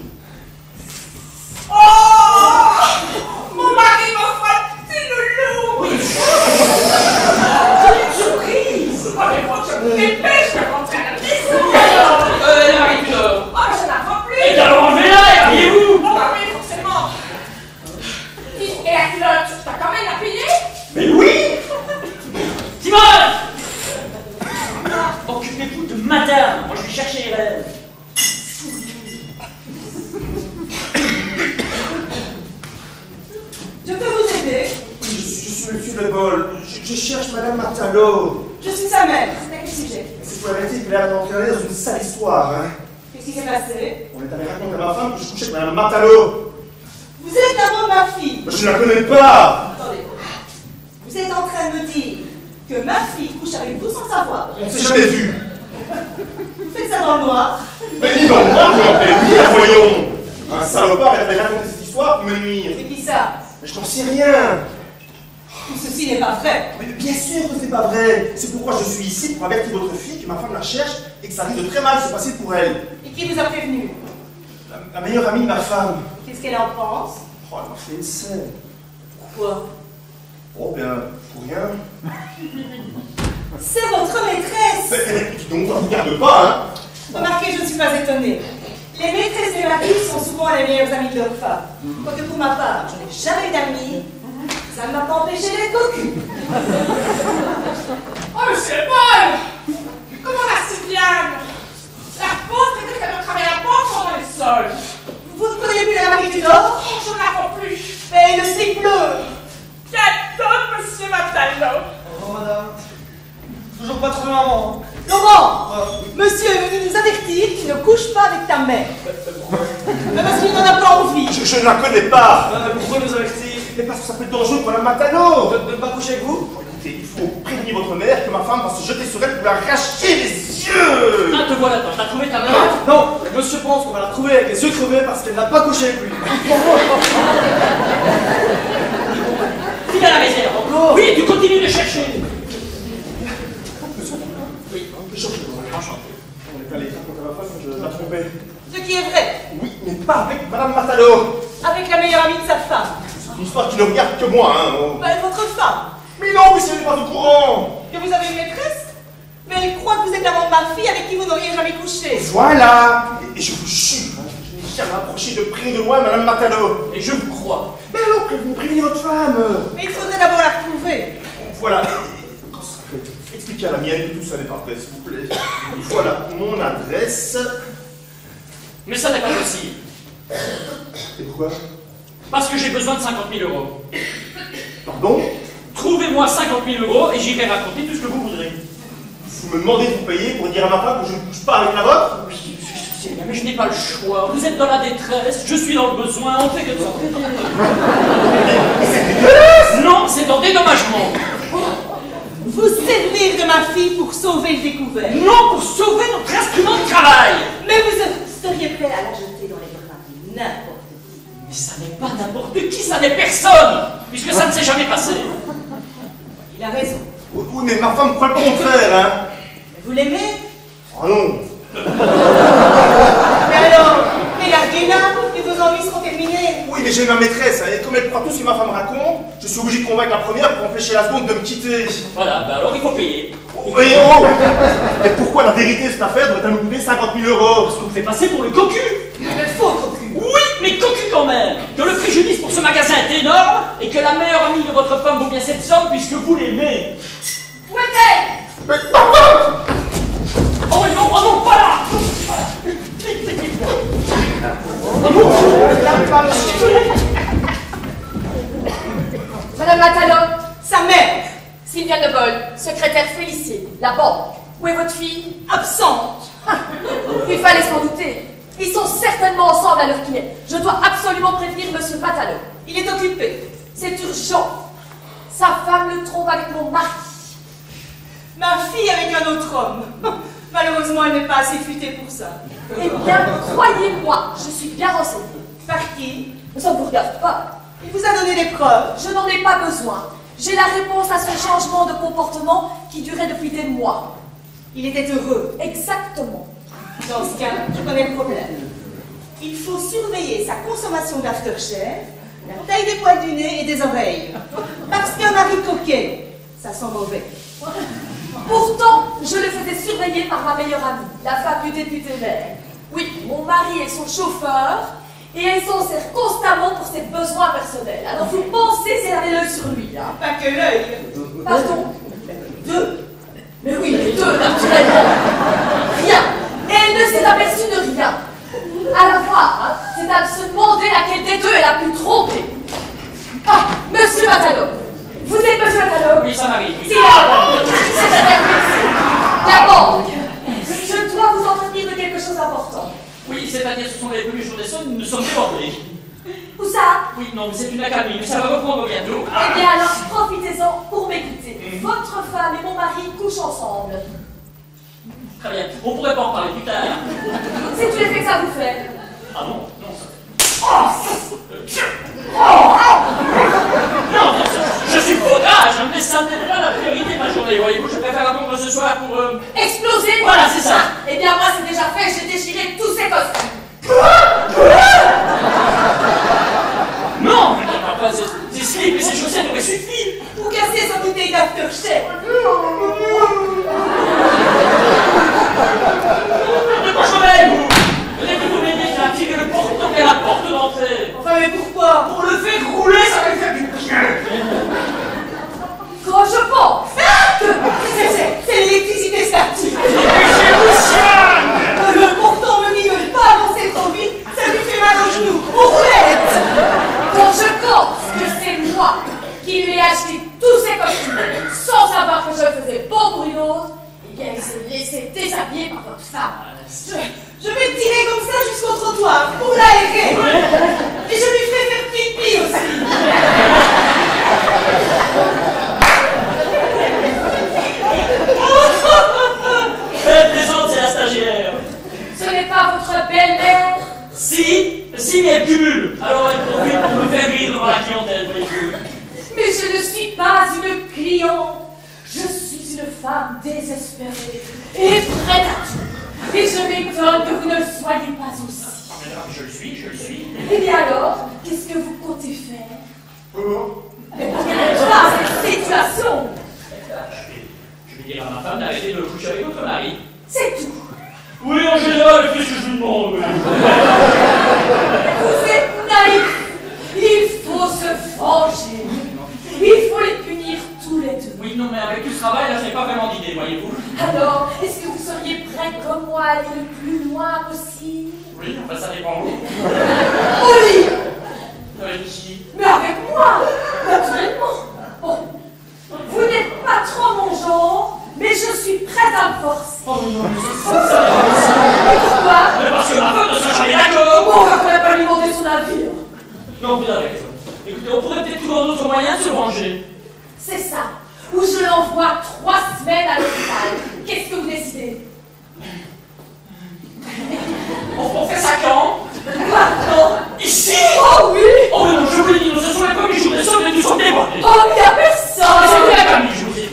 Oh! Mon mari m'offre un petit loulou! Quelle surprise! Oh, mais moi, je me dépêche de rentrer à la maison! Euh, la Marie, tu dors. Oh, je la vois plus! Et alors enlevez-la et habillez-vous! Oh, bah oui, forcément! Et la culotte, t'as quand même la payer? Mais oui! Simone! Occupez-vous de madame, moi je vais chercher Irène. Je peux vous aider? Je, je suis monsieur Le Bol. Je, je cherche madame Martalo. Je suis sa mère. C'est à quel sujet? C'est problématique qu'il a l'air d'entrer dans une sale histoire. Hein. Qu'est-ce qui s'est passé? On est allé raconter à ma femme que je couchais avec madame Martalo. Vous êtes d'abord ma fille. Je ne la connais pas. Attendez. Vous êtes en train de me dire que ma fille couche avec vous sans savoir. On ne s'est jamais vu. Vous faites ça dans le noir. Mais dis donc, moi, je m'en fais bien, voyons. Un salopard, il avait raconté cette histoire pour me nuire. C'est qui ça? Mais je n'en sais rien. Tout ceci n'est pas vrai. Mais bien sûr que c'est pas vrai. C'est pourquoi je suis ici, pour avertir votre fille que ma femme la cherche et que ça risque de très mal se passer pour elle. Et qui vous a prévenu? La, la meilleure amie de ma femme. Qu'est-ce qu'elle en pense? Oh, elle m'a fait une scène. Pourquoi? Oh, bien, pour rien. C'est votre maîtresse! Mais, dis donc, on ne regarde pas, hein. Remarquez, je ne suis pas étonnée. Les maîtresses des maris sont souvent les meilleures amies de leurs femmes. Quoique pour ma part, je n'ai jamais d'amis. Ça ne m'a pas empêché d'être cocu. Oh, monsieur Paul! Comment va Sylviane? La pauvre était qu'elle ne travaillait pas pendant les sols. Vous ne connaissez plus la Marie du Nord? Oh, je ne la vois plus. Mais le ciel bleu! Quel homme, monsieur Matalo! Oh, madame. Toujours pas trouvé maman. Laurent! Monsieur est venu nous avertir qu'il ne couche pas avec ta mère. Mais parce qu'il n'en a pas envie. Je, je ne la connais pas. Euh, pourquoi nous avertir? Mais parce que ça peut être dangereux pour la Matano. De ne pas coucher avec vous? Écoutez, il faut prévenir votre mère que ma femme va se jeter sur elle pour la arracher les yeux. Ah, te voilà, toi, t'as trouvé ta mère? Non, monsieur pense qu'on va la trouver avec les yeux crevés parce qu'elle n'a pas couché avec lui. Hugo. Oui, tu continues de chercher. Oui, Georges, enchanté. On est pas l'état contre ma femme, je l'ai trompé. Ce qui est vrai, Oui, mais pas avec Madame Matalo. avec la meilleure amie de sa femme. C'est une histoire qui ne regarde que moi, hein. oh. Bah, votre femme. Mais non, mais si elle n'est pas au courant. Que vous avez une maîtresse? Mais elle croit que vous êtes l'amant de ma fille avec qui vous n'auriez jamais couché. Voilà. Et, et je vous jure, hein, je n'ai jamais approché de près de loin Madame Matalo. Et je vous crois. Mais alors, vous prévenez votre femme. Mais il faudrait d'abord la retrouver. Voilà. Quand ça fait, expliquez à la mienne que tout ça n'est pas vrai, s'il vous plaît. Voilà mon adresse. Mais ça n'est pas possible. Et pourquoi? Parce que j'ai besoin de cinquante mille euros. Pardon? Trouvez-moi cinquante mille euros et j'irai raconter tout ce que vous voudrez. Vous me demandez de vous payer pour dire à ma femme que je ne couche pas avec la vôtre? Oui, je sais bien, mais je n'ai pas le choix. Vous êtes dans la détresse, je suis dans le besoin, on fait que ça. Non, c'est en dédommagement. Vous servir de ma fille pour sauver le découvert. Non, pour sauver notre instrument de travail. Mais vous seriez prêt à la jeter dans les bras de n'importe qui. Mais ça n'est pas n'importe qui, ça n'est personne, puisque ça ne s'est jamais passé. Il a raison. Oui, oui, mais ma femme croit le contraire, hein. Vous l'aimez? Oh non. Mais alors, regardez là, et vos envies seront terminées. Oui, mais j'ai ma maîtresse, hein, et comme elle croit tout ce que ma femme raconte, je suis obligé de convaincre la première pour empêcher la seconde de me quitter. Voilà, ben alors il faut payer. Oui, oh. Et pourquoi la vérité de cette affaire doit nous coûter cinquante mille euros? Parce qu'on me fait passer pour le cocu. Le faux cocu. Oui, mais cocu quand même. Que le préjudice pour ce magasin est énorme et que la meilleure amie de votre femme vaut bien cette somme puisque vous l'aimez. Où est-elle? Mais papa! Oh non, oh non, pas là. Madame Matalo, Sa mère. Sylvia Nebol, secrétaire Félicien, la banque. Où est votre fille? Absente. Il fallait s'en douter. Ils sont certainement ensemble à l'heure qu'il est. Je dois absolument prévenir Monsieur Matalo. Il est occupé. C'est urgent. Sa femme le trompe avec mon mari. Ma fille avec un autre homme. Malheureusement, elle n'est pas assez futée pour ça. Eh bien, croyez-moi, je suis bien renseignée. Par qui? Ça ne vous regarde pas. Il vous a donné des preuves. Je n'en ai pas besoin. J'ai la réponse à ce changement de comportement qui durait depuis des mois. Il était heureux. Exactement. Dans ce cas, je connais le problème. Il faut surveiller sa consommation d'aftershave, la taille des poils du nez et des oreilles. Parce qu'un mari coquet, ça sent mauvais. Pourtant, je le faisais surveiller par ma meilleure amie, la femme du député maire. Oui, mon mari est son chauffeur et elle s'en sert constamment pour ses besoins personnels. Alors vous pensez si elle avait l'œil sur lui, hein? Pas que l'œil. Pardon? Deux? Mais oui, les deux, naturellement. Rien. Et elle ne s'est aperçue de rien. À la fois, hein, c'est à se demander laquelle des deux elle a pu tromper. Ah, Monsieur Matalo. Vous êtes Monsieur Matalo? Oui, ça m'arrive. Si la c'est la banque. Je dois vous entretenir de quelque chose d'important. Oui, c'est-à-dire ce sont les premiers jours des sommes, nous sommes débordés. Où ça? Oui, non, c'est une accalmie, mais ça va reprendre bientôt. Eh bien alors, profitez-en pour m'écouter. Votre femme et mon mari couchent ensemble. Très bien, on pourrait pas en parler plus tard. C'est tout l'effet que ça vous fait. Ah non, non, ça... Oh, oh, non, non, je suis foudrage, mais ça n'est pas la priorité de ma journée, voyez-vous, je préfère attendre ce soir pour... Euh... Exploser? Voilà, c'est ça. Eh bien moi c'est déjà fait, j'ai déchiré tous ces costumes. Non, papa, ces slips et ces chaussettes auraient suffi. Vous cassez sa bouteille d'aftershave. De quoi je vais, vous? Voulez-vous m'aider à tirer le porton et la porte d'entrée? Enfin, mais pourquoi? Pour le faire rouler, ça va lui faire du bien. Quand je pense C'est l'électricité statique. Dépêchez-vous, Sian! Le portant me dit de ne pas avancer trop vite, ça lui fait mal aux genoux. Aux roulettes. Quand je pense que c'est moi qui lui ai acheté tous ces costumes sans savoir que je le faisais bon pour une autre, eh bien il se laissait déshabiller par votre femme. Je, je vais le tirer comme ça jusqu'au trottoir pour l'aérer. Et je lui fais faire pipi aussi. Faites plaisante, c'est la stagiaire. Ce n'est pas votre belle-mère? Si, si, mais elle cumule. Alors elle profite pour me faire rire devant la clientèle, voyez-vous. Mais je ne suis pas une cliente. Je suis une femme désespérée et prête à tout. Et je m'étonne que vous ne le soyez pas aussi. Ah, mais non, je le suis, je le suis. Eh bien alors, qu'est-ce que vous comptez faire? Comment? Mais pas cette situation. Je vais dire à ma femme d'arrêter de coucher avec votre mari. C'est tout. Oui, en général, qu'est-ce que je lui demande? Vous êtes naïf. Il faut se venger. Il faut les punir tous les deux. Oui, non, mais avec tout ce travail, là, je n'ai pas vraiment d'idée, voyez-vous. Alors, est-ce que vous seriez prêt comme moi à aller le plus loin possible? Oui, enfin, ça dépend où. Au lit. Avec qui? Mais avec moi, naturellement. Bon, vous n'êtes pas trop mon genre, mais je suis prête à me forcer. Oh non, mais c'est ça, ça Pourquoi? Mais parce que ma femme ne sera jamais d'accord. Bon, on va quand même pas lui demander son avis. Non, vous avez raison. Écoutez, on pourrait peut-être trouver un autre moyen de se venger. C'est ça. Ou je l'envoie trois semaines à l'hôpital. Qu'est-ce que vous décidez? On, on fait ça quand? Pardon? Ici? Oh oui! Oh mais non, je vous l'ai dit, ce sont les premiers jours des sommes et nous sommes débordés. Oh, mais il n'y a personne! C'est la famille, je vous dis.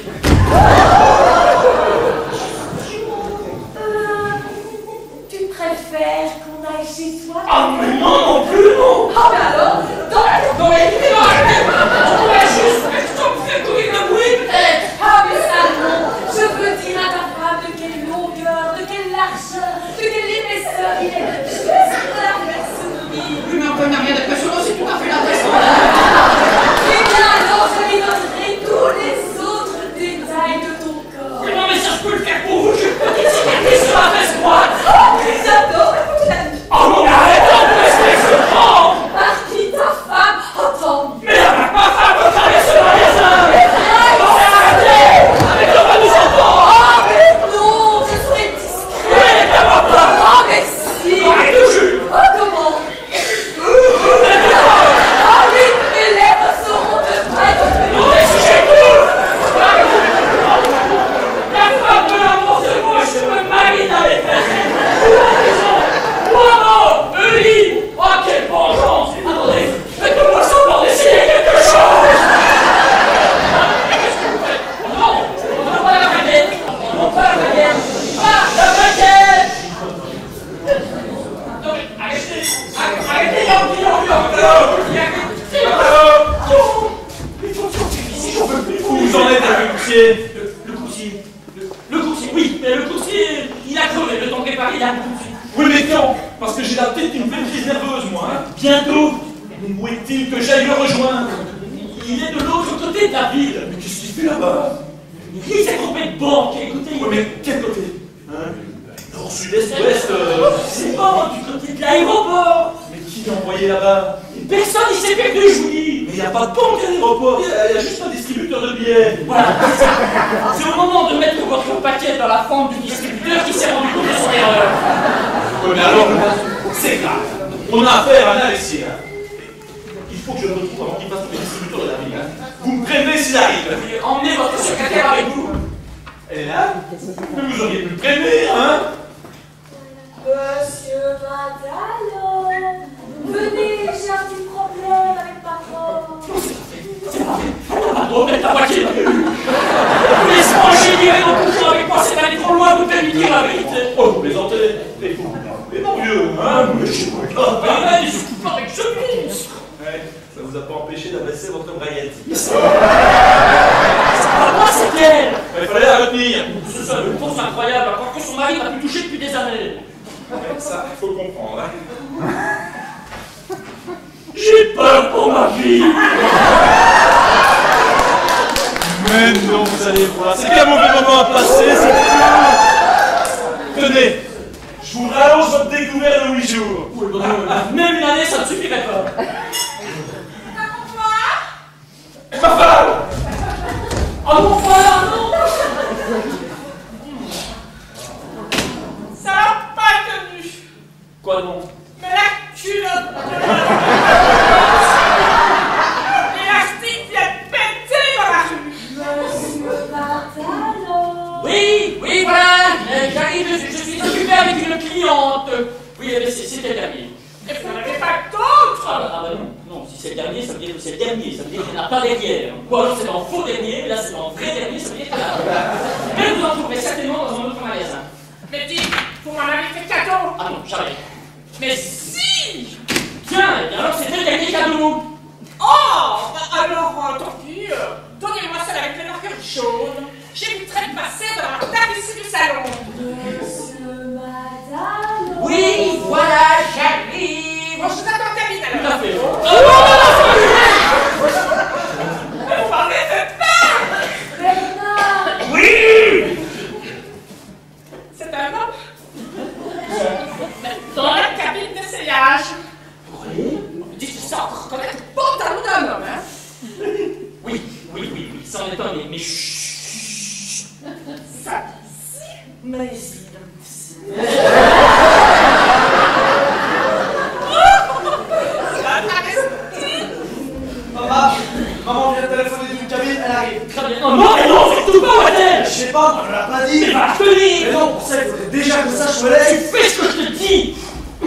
Euh, tu préfères qu'on aille chez toi? Ah mais non, non plus, non! Ah, mais alors, dans la... Non mais écoutez, non, arrêtez! On pourrait juste, est-ce qu'on me fait courir le bruit, peut-être? Ah, mais ça non! Je veux dire à ta femme de quelle longueur, de quelle largeur, de quelle épaisseur il est de juste la personne. Oui, mais enfin, il n'y a rien d'impressionnant, c'est tout à fait l'impression. Eh bien, alors, je lui donnerai tous les autres détails de ton corps. Mais non, mais ça, je peux le faire pour vous, je peux petite cicatrice sur la fesse droite. Oh, mais j'adore la vie. Oh non, mais arrêtez, on peut se laisser prendre. Par qui ta femme? Attends. Mais avec ma femme, vous traversez le magasin. Non, mais arrêtez. Avec le bas des enfants. Oh, mais non, je serai discret. Oui, d'abord pas. Oh, mais si. Arrête de juger. Oh, comment? Oh oui, mes lèvres seront de près de Non, mais si j'ai tout. La femme de l'amour, c'est moi, je me marie avec elle. Bravo, Eulie. Oh, quelle vengeance. Attendez, faites-moi semblant d'essayer quelque chose. Qu'est-ce que vous faites? Non, non, pas la baguette. Non, pas la baguette. Pas la baguette. Non, mais arrêtez. Arrêtez, non, non, non, Vous en êtes avec le coursier? Le, le coursier. Le, le coursier, oui, mais le coursier, il a crevé le temps de préparer, il a coursier. Oui, mais quand? Parce que j'ai la tête d'une belle crise nerveuse, moi. Hein. Bientôt. Mais où est-il que j'aille le rejoindre? Il est de l'autre côté de la ville. Mais qu'est-ce qu'il fait là-bas? Il s'est trompé de banque, écoutez. Oui, mais quel côté? Hein? Nord, sud-est, ouest euh... C'est pas du côté de l'aéroport. Mais qui l'a envoyé là-bas? Personne, il sait plus que de jouir. Mais il n'y a pas de banque à l'aéroport, il y, a- il y a juste un distributeur de billets. Voilà, c'est ça. C'est au moment de mettre votre paquet dans la fente du distributeur qu'il s'est rendu compte de son erreur. Oui, mais alors, c'est grave. On a affaire à un imbécile. Hein. Il faut que je le retrouve avant qu'il fasse le distributeur de la ville. Hein. Vous me prévenez s'il arrive. Et emmenez votre secrétaire avec vous. Elle est là? Mais vous auriez pu le prévenir, hein? Monsieur Badalo, venez, j'ai un petit problème avec ma femme. Ah, bon, mais ta moitié. Laisse-moi gérer en couchant avec moi, c'est d'aller trop loin, vous devez lui dire la vérité. Oh, vous plaisantez. Mais vous, mais mon vieux, hein? Mais je suis pas Mais il a des coups avec ce ministre. Ouais, ça vous a pas empêché d'abaisser votre braguette. C'est pas moi, c'est elle. Il fallait la retenir. C'est ça, une force incroyable, alors que son mari n'a plus touché depuis des années. Ouais, ça, il faut le comprendre. Hein. J'ai peur pour ma vie. Mais non, vous allez voir, c'est qu'un mauvais moment à passer, c'est tout. Tenez, je vous rallonge votre découvert de huit jours. Oui, bon, euh, même une année, ça ne suffirait pas. Ma femme! Oh mon frère, non! Ça n'a pas tenu. Quoi non? Mais la culotte de la... L'élastique vient de péter dans la rue. Monsieur Badalo. Oui, oui, voilà, euh, j'arrive, je, je suis occupé avec une cliente. Oui, eh bien, c'est- c'était terminé. Et vous n'en avez pas d'autres. Ah, bah, ah bah non, non, si c'est le dernier, ça veut dire que c'est le dernier, ça veut dire qu'il n'y en a pas derrière. Ou alors c'est en faux dernier, là c'est en vrai dernier, ça veut dire qu'il y en a. Mais vous en trouverez certainement dans un autre magasin. Mais dis, pour m'en avoir fait cadeau. Ah non, jamais. Mais si. Tiens, et bien alors c'était le dernier cadeau. Oh, bah alors, euh, tant pis. euh, Donnez-moi celle avec les marqueurs jaunes. J'ai vu très passer dans la tapisserie du salon. Monsieur, madame... Oui, voilà, j'arrive. Bon, je vous attends, Camille, alors. Tout à fait. Mais vous parlez de pas. Bernard! Oui. C'est un homme. Dans la cabine d'essayage. Oui. Dites ça, on reconnaît le pantalon d'un homme, hein. Oui, oui, oui, oui, ça en est un, mais, mais chut. Ça, mais Maman, maman vient de téléphoner d'une cabine, elle arrive. Très bien. Oh non, mais non, surtout pas, Watel. Je sais pas, on ne l'a pas dit. Mais va te tenir. Mais non, pour ça, il faudrait déjà que ça je me lève. Tu fais ce que je te dis.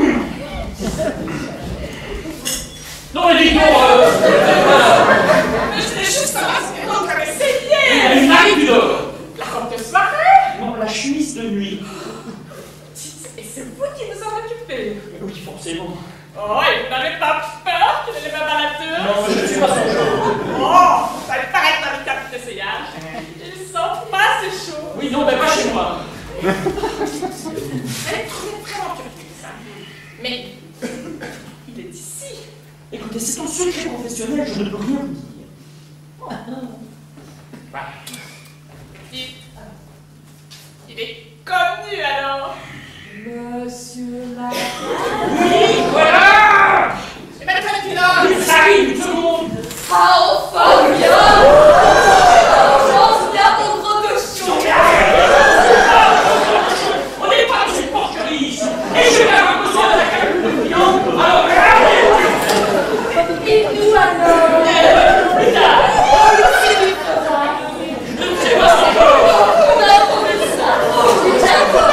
Non, mais dis donc, euh... mais je voulais juste savoir ce que vous avez essayé. Il y a une arrive du dehors. La robe de soirée. Non, la chemise de nuit. Et c'est vous qui nous en occupez. Oui, forcément. Oh, et vous n'avez pas peur qu'il ait les mains baladeuses? Non, mais je ne suis pas son genre. Oh, ça allait paraître dans le cabine d'essayage. Ils sont pas si chauds. Oui, non, mais pas chez moi. Elle est très, très curieuse, ça. Mais il est ici. Écoutez, c'est un secret professionnel, je ne peux rien vous dire. Bah. Dites, il est connu alors. Monsieur, madame... Oui, voilà. Et maintenant, il est Ça arrive, une seconde. Ah, enfin, bien! J'en viens au gros cochon! On n'est pas dans cette porquerie ici. Et je vais avoir besoin de la cabine de client. Alors, regardez. Et nous alors? Plus tard. C'est du fera. Je ne sais pas encore. On a trouvé ça! D'accord!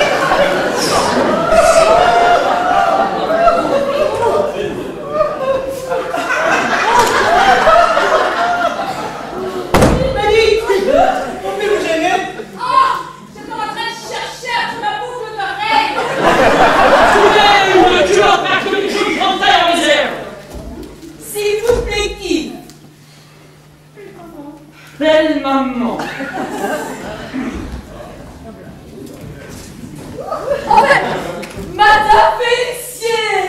Maggie, pourquoi vous gênez? Ah! J'étais en train de chercher entre ma boucle d'oreille! Trouvez une culotte marque une jolie grande taille en réserve. S'il vous plaît, qui? Belle maman. Oh, mais... Madame Félicien!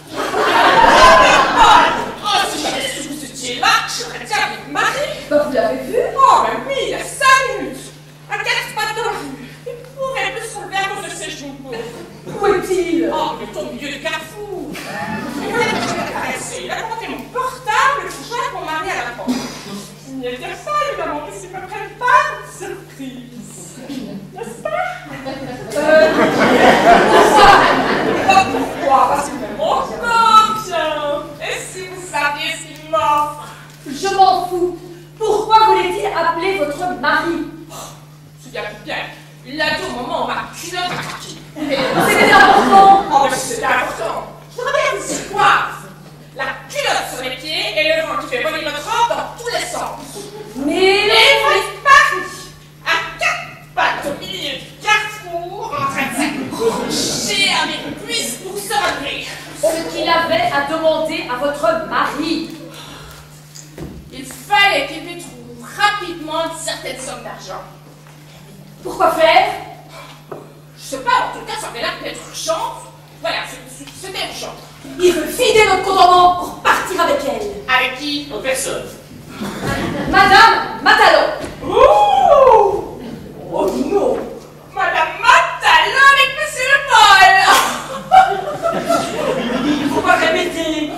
Oh, si j'avais su que vous étiez là, je serais déjà avec Marie. Bah, vous l'avez vu? Oh, ben oui, il y a cinq minutes. À quatre pattes dans la rue. Il pourrait plus se relever à cause de ses genoux. Où est-il? Oh, mais au milieu du carrefour. Il voulait que je l'intéressais. Il a monté mon portable pour joindre mon mari à la porte. Il n'y était pas, évidemment, parce qu'il me prépare une surprise. N'est-ce pas? Euh... Pourquoi? Pas pourquoi, parce qu'il m'aime encore bien. Et si vous saviez ce qu'il m'offre? Je m'en fous. Pourquoi voulait-il appeler votre mari? Je me souviens bien. Il l'a dit au moment où ma culotte a craqué. C'était important. Oh, mais c'était important. Je voudrais bien vous dire quoi? La culotte sur les pieds et le vent qui fait voler votre robe dans tous les sens. Mais... Et vous êtes Paris, à quatre pattes au milieu du carrefour, en train de s'accrocher à mes cuisses pour se relever. Ce qu'il avait à demander à votre mari. Il fallait qu'il lui trouve rapidement une certaine somme d'argent. Pourquoi faire? Je sais pas, en tout cas, ça avait l'air d'être urgent. Voilà, c'est- c'était urgent. Il veut vider notre compte en banque pour partir avec elle. Avec qui? Oh, personne. Madame Matalon. Ouh! Oh non! Madame Matalon avec Monsieur le Paul! Il ne faut pas répéter.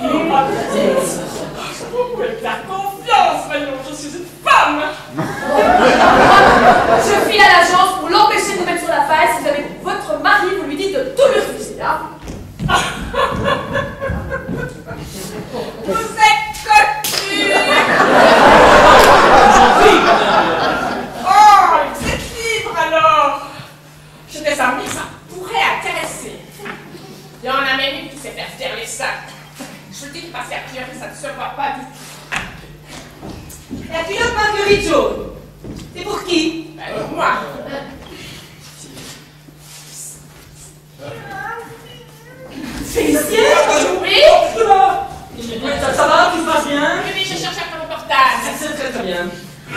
Vous pouvez me faire confiance, voyons, je suis une femme! Je file à l'agence pour l'empêcher de nous mettre sur la faille. Si vous avez votre mari, vous lui dites de tout lui refuser, hein? Vous êtes cocu! J'en prie, madame. petite jaune. C'est pour qui? Ben, pour moi. Félicien? Oui? Ça, ça va, tout se passe bien? Oui, oui, je cherche un mon portable. C'est très très bien.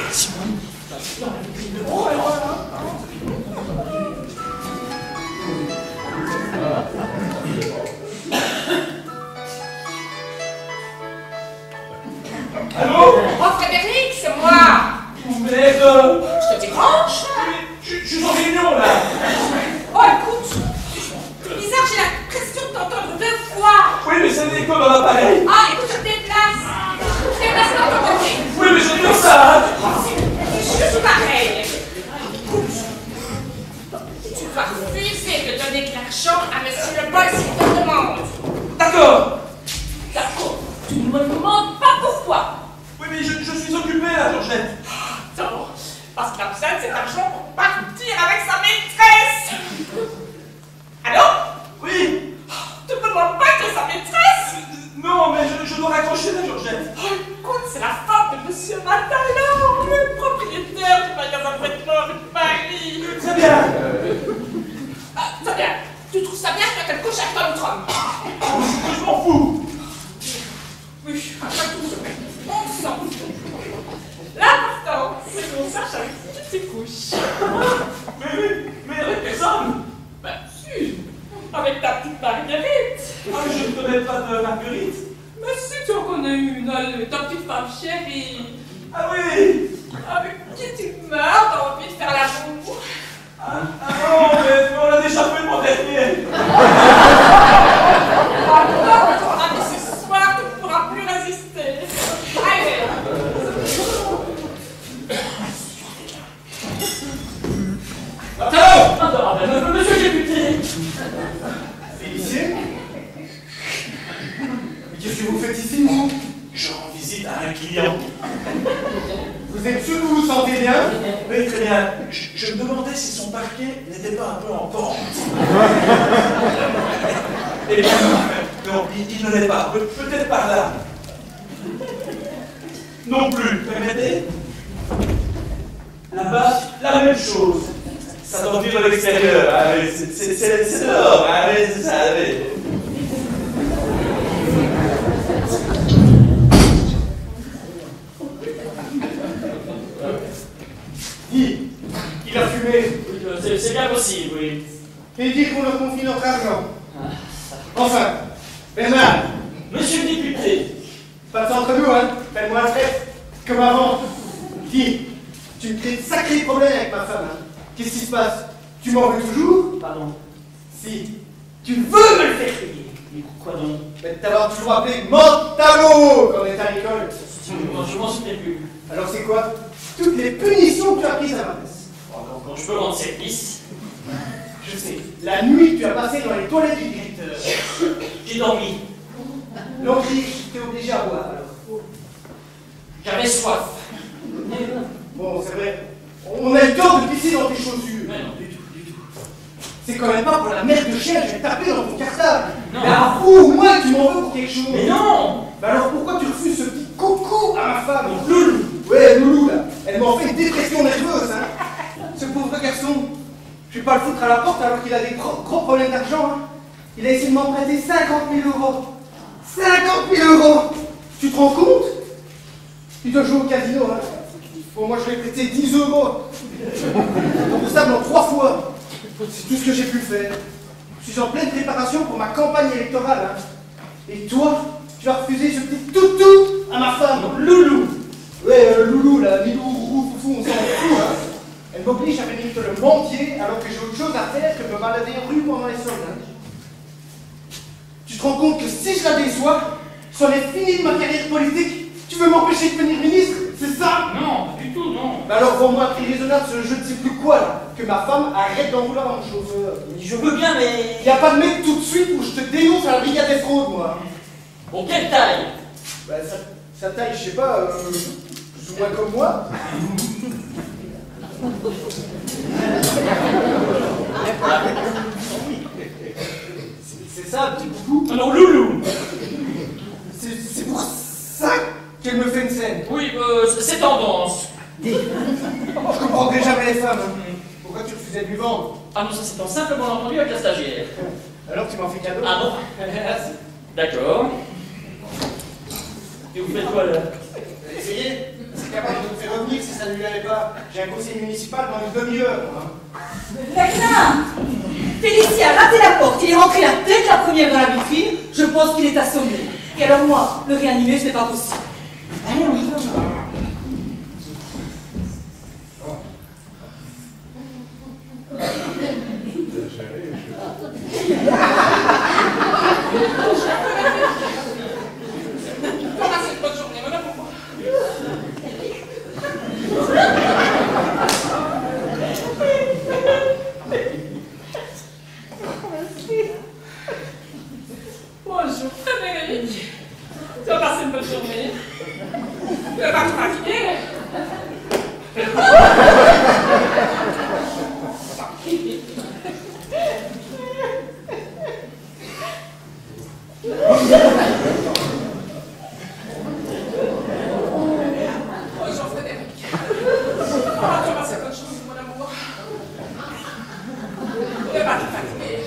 Allô? Oh, Frédéric, c'est moi. Vous êtes... euh, Je te dérange? Je je suis en réunion, là. Oh, écoute. C'est bizarre, j'ai l'impression de t'entendre deux fois. Oui, mais c'est l'écho dans l'appareil. Ah, écoute, je te déplace. Je te déplace dans ton côté. Oui, mais je dis ça. C'est juste pareil. Écoute. Tu vas refuser de donner de l'argent à monsieur le boss s'il te demande. D'accord. D'accord. Tu ne me demandes pas pourquoi. Oui, mais je, je suis occupé, là, Georgette. Attends, parce qu'il a besoin de cet argent pour partir avec sa maîtresse. Allô? Oui. Tu ne me demandes pas que sa maîtresse? Non, mais je, je dois raccrocher, là, Georgette. Oh, écoute, c'est la femme de monsieur Matalon, le propriétaire du magasin vêtements de Paris. Très bien. Ah, très bien. Tu trouves ça bien que qu'elle couche avec ton homme? Je m'en fous. Oui, après tout, on s'en fout. L'important, c'est qu'on sache avec qui tu te couches. Mais oui, mais avec personne. Ben, si, avec ta petite Marguerite. Ah, mais je ne connais pas de Marguerite. Mais si tu en connais une, allez, ta petite femme chérie. Ah oui. Avec qui tu meurs, t'as envie de faire l'amour. Ah, ah non, mais on a déjà fait mon dernier. Ah non, ton ami ce soir, tu ne pourras plus résister. Allez. Attends, attends, attends, monsieur le député. Félicien? Mais qu'est-ce que vous faites ici, vous? Je rends visite à un client. Vous êtes sûr que vous vous sentez bien? Oui, très bien. Je, je me demandais si son parquet n'était pas un peu en pente. Eh bien, non, il, il ne l'est pas. Pe- Peut-être par là. Non plus. Permettez? Là-bas, la même chose. Ça doit vivre à l'extérieur. Ah, oui, c'est- c'est c'est- c'est dehors. Ah, oui, c'est ça. Oui. Dis, il a fumé. Oui, euh, c'est c'est bien possible, oui. Et dit qu'on leur confie notre argent. Enfin, Bernard, Monsieur le député. pas de ça entre nous, hein. Fais-moi un trait. Comme avant. Dis, tu me crées de sacrés problèmes avec ma femme, hein. Qu'est-ce qui se passe? Tu m'en veux toujours? Pardon. Si. Tu veux me le faire payer. Mais quoi donc? Mais de t'avoir toujours appelé Montalo quand on était à l'école. Je m'en souviens plus. Alors c'est quoi? Toutes les punitions que tu as prises à ma place. Bon, donc, quand je peux rendre service, Je sais, la nuit que tu as passé dans les toilettes du directeur. j'ai dormi. Donc t'es obligé à boire alors. J'avais soif. Bon, c'est vrai. On a eu tort de pisser dans tes chaussures. Mais non, du tout, du tout. C'est quand même pas pour la merde de chien que j'ai tapé dans ton cartable. Non. Mais avoue au moins que tu m'en veux pour quelque chose. Mais non! Bah alors pourquoi tu refuses ce petit coucou à ma femme? Loulou. Ouais, Loulou là. Elle m'en fait une dépression nerveuse, hein. Ce pauvre garçon. Je vais pas le foutre à la porte alors qu'il a des gros, gros problèmes d'argent, hein. Il a essayé de m'emprunter cinquante mille euros. cinquante mille euros. Tu te rends compte? Tu dois jouer au casino, hein. Bon, moi je vais prêter dix euros. Remboursable en trois fois. C'est tout ce que j'ai pu faire. Je suis en pleine préparation pour ma campagne électorale, hein. Et toi, tu vas refuser ce petit toutou à ma femme, Loulou. Ouais, euh, Loulou, là, Milou, Roux, Foufou, on s'en fout, hein. Elle m'oblige à venir le banquier alors que j'ai autre chose à faire que de me balader en rue pendant les soldes, hein. Tu te rends compte que si je la déçois, c'en est fini de ma carrière politique. Tu veux m'empêcher de devenir ministre? C'est ça? Non, pas du tout, non. Bah alors vends-moi un prix raisonnable ce je ne sais plus quoi là. Que ma femme arrête d'en vouloir à mon chauffeur. Je veux bien, mais... Y a pas de mec tout de suite où je te dénonce à la brigade des fraudes, moi. Bon, quelle taille? Bah ça, ça taille, je sais pas, euh, plus ou moins comme moi. C'est- C'est ça, petit coucou. Alors, Loulou. C'est c'est pour ça qu'elle me fait une scène. Oui, euh, c'est tendance. Oh, je comprendrai jamais les femmes. Hein. Pourquoi tu refusais de lui vendre? Ah non, ça c'est en simplement entendu avec la stagiaire. Alors tu m'en fais cadeau? Ah bon? D'accord. Et vous faites quoi là? Essayez. C'est capable de me faire revenir si ça ne lui allait pas. J'ai un conseil municipal dans une demi-heure. Hein. Vecna! Félicia, ratez la porte. Il est rentré la tête la première dans la vitrine. Je pense qu'il est assommé. Et alors moi, le réanimer, ce n'est pas possible. Allez, on y va. Bonjour Frédéric. Tu vas passer une bonne journée. Tu vas pas te fatiguer. Bonjour Frédéric. Ah, tu vas passer une bonne journée, mon amour. Tu vas pas te fatiguer.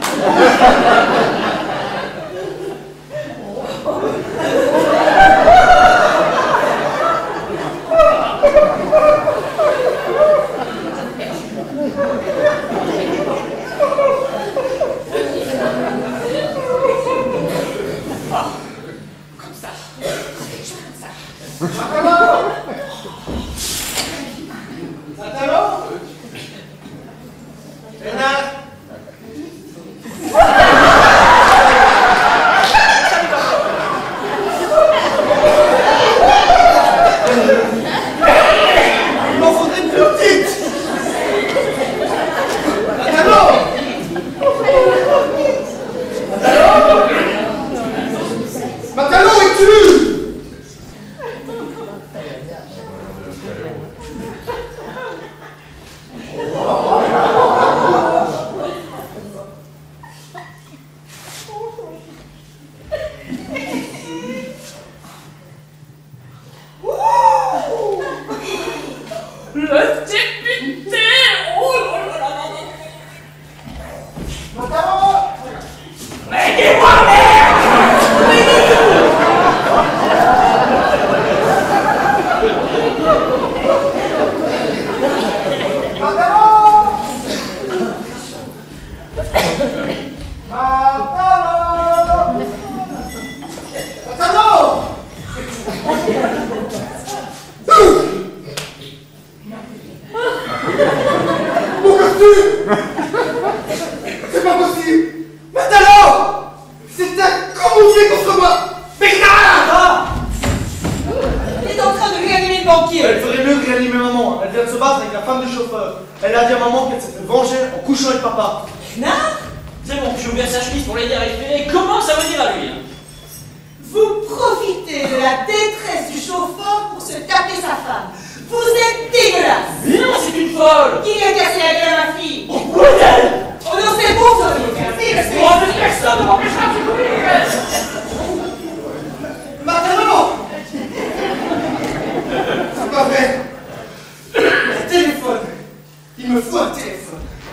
C'est pas possible. Maintenant, c'est un communier contre moi. Mais ah, il est en train de réanimer le banquier. Elle ferait mieux de réanimer maman. Elle vient de se battre avec la femme du chauffeur. Elle a dit à maman qu'elle s'est fait venger en couchant avec papa. Nard? C'est bon, j'ai ouvert sa chemise pour l'aider à respirer. Comment ça veut dire à lui? Vous profitez de la détresse du chauffeur pour se taper sa femme. Vous êtes dégueulasse. Mais non, c'est une folle. Qui lui a cassé la gueule à ma fille? Pourquoi elle? Oh non, c'est bon, vous avez cassé, parce que... Oh, mais personne ne m'empêchera de courir. Maintenant, c'est pas vrai. Un téléphone. Il me faut un téléphone.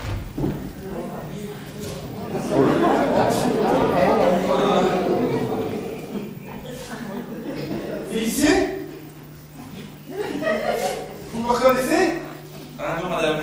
Félicien? Vous me reconnaissez? Ah non, madame.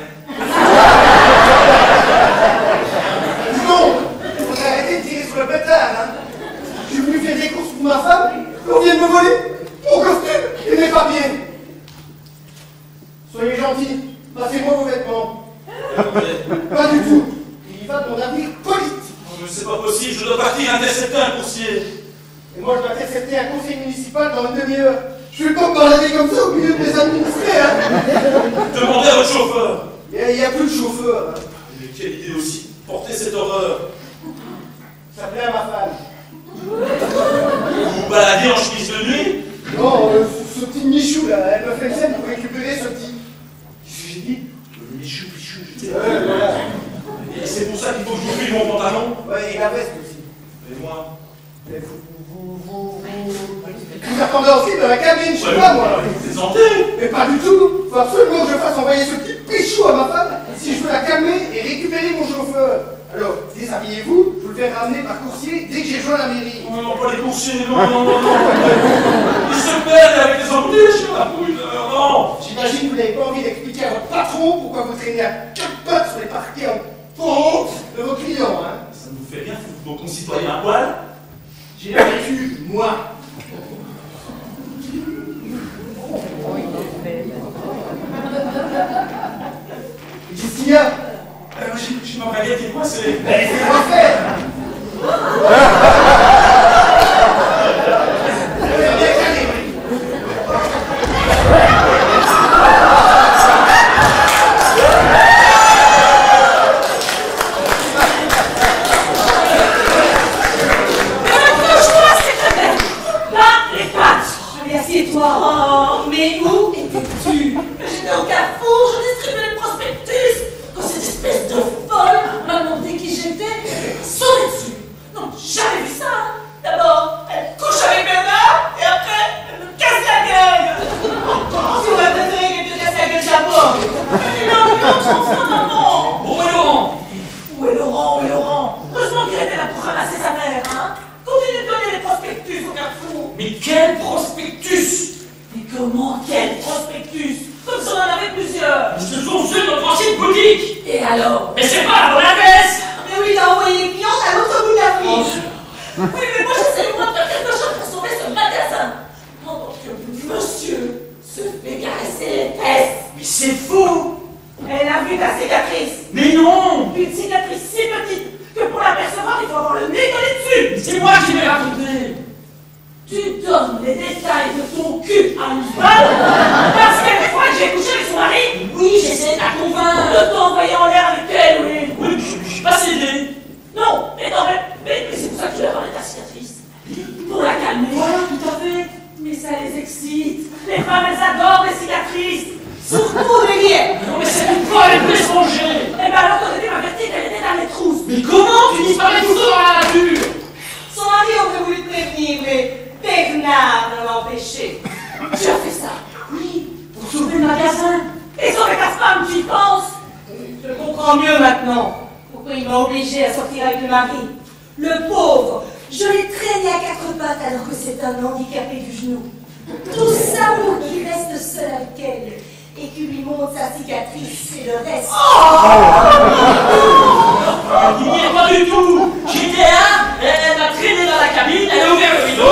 Dis donc, on a arrêté de tirer sur le pétard, hein. J'ai voulu faire des courses pour ma femme, on vient de me voler mon costume et mes papiers. Soyez gentils, passez-moi vos vêtements. Pas du tout. Il y va de mon avenir politique. Mais c'est pas possible, je dois partir intercepter un coursier. Et moi, je dois intercepter un conseil municipal dans une demi-heure. Je vais pas me balader comme ça au milieu des administrés, hein. Demandez à votre chauffeur. Il n'y a, a plus de chauffeur. Hein. Mais quelle idée aussi, porter cette horreur. Ça plaît à ma femme. Vous vous baladez en chemise de nuit? Non, euh, ce, ce petit Michou, là, elle me fait le scène pour récupérer ce petit... Qu'est-ce que j'ai dit? Le Michou, Michou, je Ouais, voilà. Et c'est pour ça qu'il faut que je vous file mon pantalon? Ouais, et la veste aussi. Et moi? Mais vous, vous, vous, vous, vous attendez aussi de la cabine, je sais pas moi. C'est santé. Mais pas du tout. Faut absolument que je fasse envoyer ce petit péchou à ma femme si je veux la calmer et récupérer mon chauffeur. Alors, déshabillez-vous, je vous le fais ramener par coursier dès que j'ai joint la mairie. Non, non, pas les coursiers, non, non, non, non. Ils se perdent avec les embûches, la poule, non. J'imagine que vous n'avez pas envie d'expliquer à votre patron pourquoi vous traînez à quatre pattes sur les parquets en pompe de vos clients, hein. Ça nous fait bien foutre nos concitoyens à poil. J'ai l'habitude, moi. Qu'est-ce qu'il y a? Alors, j'ai ma baguette qui est coincée. Mais laissez-moi faire. Oh, mais où étais-tu? J'étais au carrefour, je distribuais le prospectus quand cette espèce de folle m'a demandé qui j'étais et m'a sauté dessus. Non, j'avais vu ça. Hein. D'abord, elle couche avec Bernard et après, elle me casse la gueule. Si on a préféré qu'elle te casse la gueule d'abord. Mais non, non, enfin, maman. Où est Laurent? Où est Laurent? Où est Laurent? Heureusement qu'il était là pour ramasser sa mère, hein. Continue de donner les prospectus au carrefour. Mais quel prospectus? Mais comment? Quel prospectus? Comme si on en avait plusieurs. Ce sont ceux de notre ancienne boutique. Et alors? Mais c'est pas la bonne adresse. Mais oui, il a envoyé les clients à l'autre bout de la ville. Oui, mais moi j'essaie au moins de faire quelque chose pour sauver ce magasin. Pendant que monsieur se fait caresser les fesses. Mais c'est faux. Elle a vu ta cicatrice. Mais non. Une cicatrice si petite que pour l'apercevoir, il faut avoir le nez collé dessus. C'est moi qui l'ai raconté. Tu donnes les détails de ton cul à une femme parce qu'elle croit que j'ai couché avec son mari. Oui, j'essaie de la convaincre. De t'envoyer en l'air avec elle, oui. Oui, je, je suis pas cédé. Non, mais non, mais, mais, mais c'est pour ça que tu lui as parlé de ta cicatrice. Pour la calmer. Voilà, tout à fait. Mais ça les excite. Les femmes, elles adorent les cicatrices. Surtout les liens. Non, mais c'est une folle, elle peut se manger. Eh ben alors, quand tu m'avertis qu'elle était dans les trousses. Mais comment tu disparais tout seul dans la nature? Son mari aurait voulu te prévenir, mais Bernard l'a empêché. Tu as fait ça. Oui, pour sauver le magasin. Et sauver ta femme, tu y penses? Je comprends mieux maintenant pourquoi il m'a obligé à sortir avec le mari. Le pauvre, je l'ai traîné à quatre pattes alors que c'est un handicapé du genou. Tout ça pour qu'il reste seul avec elle et qu'il lui montre sa cicatrice et le reste. Oh Il n'y est pas du tout. J'étais là, elle m'a traîné dans la cabine, elle a ouvert le rideau.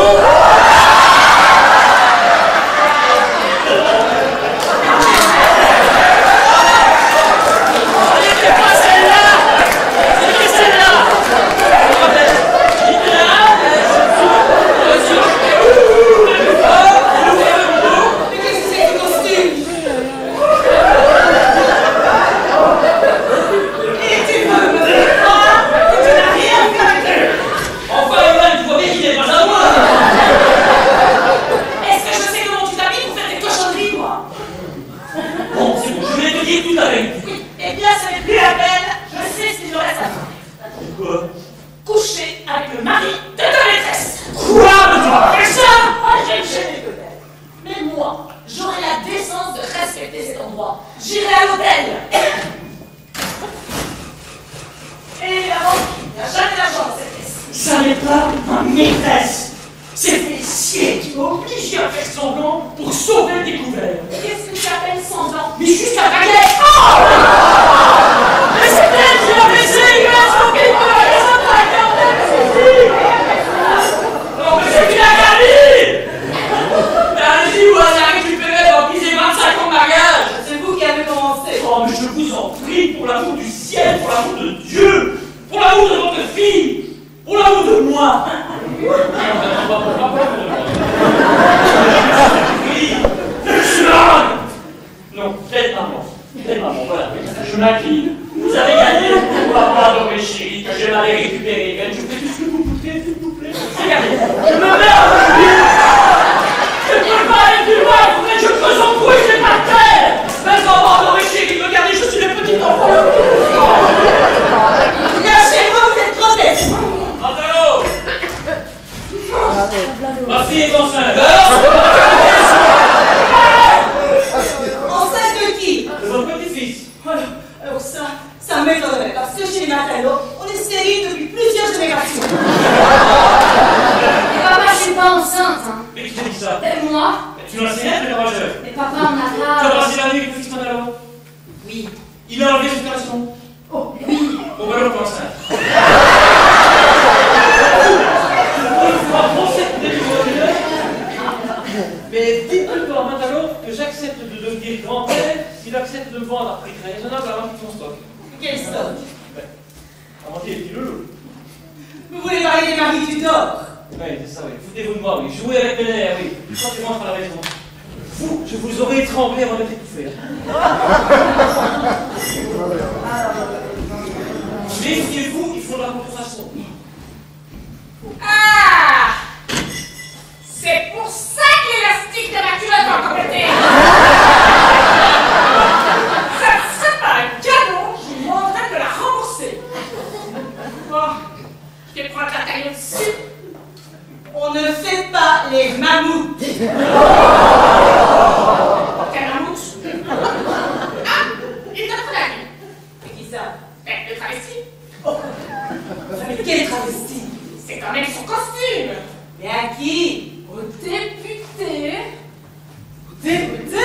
génération. Mais papa, je suis pas enceinte, hein. Mais qui t'a dit ça? Et moi? Tu l'as enseigné, mais rageur. Mais papa, on n'a Tu as pas... brassé la nuit avec le fils Madalo? Oui. Il a enlevé cette relation? Oh, oui. Bon, bah alors, comment ça? Mais dites plutôt à Matalo que j'accepte de devenir grand-père s'il accepte de me vendre à prix très raisonnable avant qu'il son stock. Quel stock? À mentir, les petits loulous. Vous voulez parler des maris du Nord? Oui, c'est ça, oui. Foutez-vous de moi, oui. Jouez avec mes nerfs, oui. Quand tu rentres à la maison. Vous, je vous aurais étranglé avant de t'étouffer. Méfiez-vous, ils font de la contrefaçon. Ah! C'est pour ça que l'élastique de ma culotte a complété! Ça ne serait pas un cadeau, je vous demanderais de la rembourser. Bon, je vais prendre la taille au-dessus. On ne fait pas les mammouths. Quel mammouth? Ah! Il donne la vie. C'est qui ça? Eh, le travesti. Oh. Mais quel travesti? C'est quand même son costume. Mais à qui? Au député. Au député?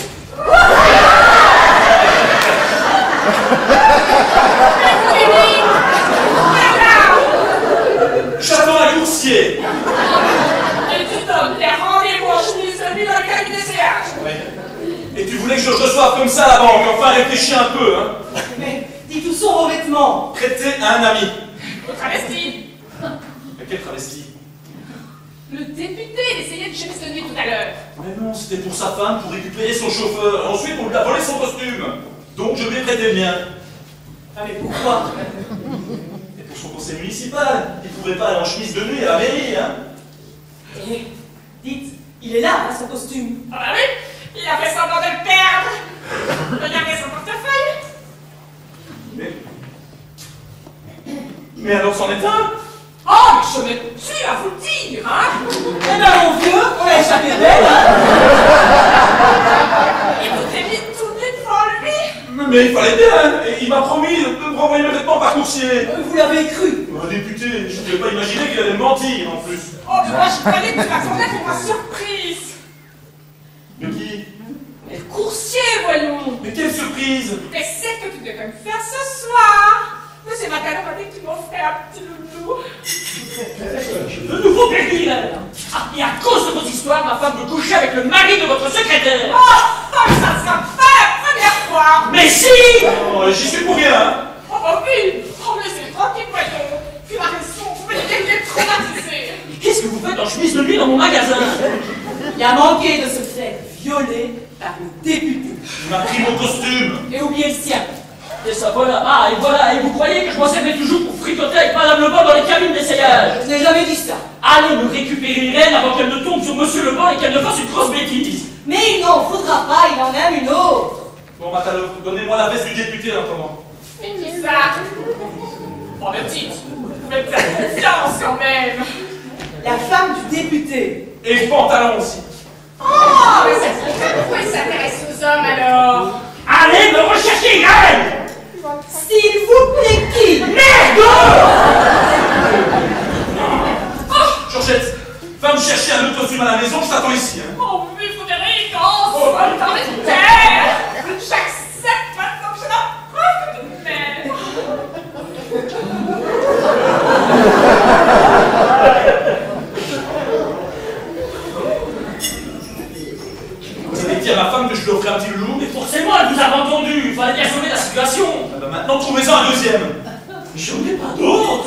J'attends un coursier. Et tu donnes des rendez-vous en chemise de nuit dans le cabinet C H. Ouais. Et tu voulais que je le reçoive comme ça à la banque, enfin réfléchis un peu, hein. Mais dites où sont vos vêtements? Prêtez à un ami. Le travesti. Mais quel travesti? Le député, il essayait de chemise de nuit tout à l'heure. Mais non, c'était pour sa femme, pour récupérer son chauffeur. Ensuite, on lui a volé son costume. Donc je lui ai prêté le mien. Ah mais pourquoi? Et pour son conseil municipal. Il ne pouvait pas aller en chemise de nuit à la mairie, hein. Eh, dites, il est là, hein, son costume. Ah bah oui, il a fait semblant de le perdre. Regardez son portefeuille. Mais... Mais alors c'en est un? Oh, mais je me tue à vous le dire, hein. Eh ben mon vieux, on a échappé belle, hein. Et vous avez mis tout nu devant lui. Mais, mais il fallait bien. Et il m'a promis de me renvoyer mes vêtements par coursier. Vous l'avez cru? Un député, je ne pouvais pas imaginer qu'il allait me mentir en plus. Oh, mais moi je croyais que tu m'attendais pour ma surprise. Mais qui? Mais le coursier, voyons. Mais quelle surprise! Mais c'est que tu devais me faire ce soir. Monsieur Matalo m'a dit que tu m'offrais un petit loulou. De nouveau perdu, là. Ah, et à cause de vos histoires, ma femme veut coucher avec le mari de votre secrétaire. Oh, oh mais ça ne sera pas la première fois. Mais si! Oh, j'y suis pour rien, hein. Oh, oh oui. Oh, laissez tranquille, voyons. Tu as raison, vous me dites qu'il est traumatisé. Mais qu'est-ce que vous faites en chemise de nuit dans mon magasin? Il a manqué de se faire violer par le député. Il m'a pris mon costume. Et oublié le sien. Et ça, voilà. Ah, et voilà. Et vous croyez que je m'en servais toujours pour fricoter avec Madame Lebon dans les cabines d'essayage? Je n'ai jamais dit ça. Allez me récupérer une reine avant qu'elle ne tombe sur Monsieur Lebon et qu'elle ne fasse une grosse bêtise. Mais il n'en faudra pas, il en aime une autre. Bon, Matalo, donnez-moi la veste du député, là, comment? Mais qui ça? Oh, mais petite, vous pouvez me faire confiance quand même. La femme du député. Et le pantalon aussi. Oh, mais c'est pourquoi il s'intéresse aux hommes alors? Allez me rechercher une reine! S'il vous plaît, qui? Merde! Oh, Georgette, va me chercher un autre costume à la maison, je t'attends ici, hein. oh mais Frédéric, oh, oh, dans les terres. J'accepte maintenant que je la preuve que tu m'aimes. Vous avez dit à ma femme que je lui offrais un petit loulou. Mais forcément, elle vous a entendu. Il fallait bien sauver la situation. Ah bah maintenant, trouvez-en un deuxième. Mais je n'en ai pas d'autre.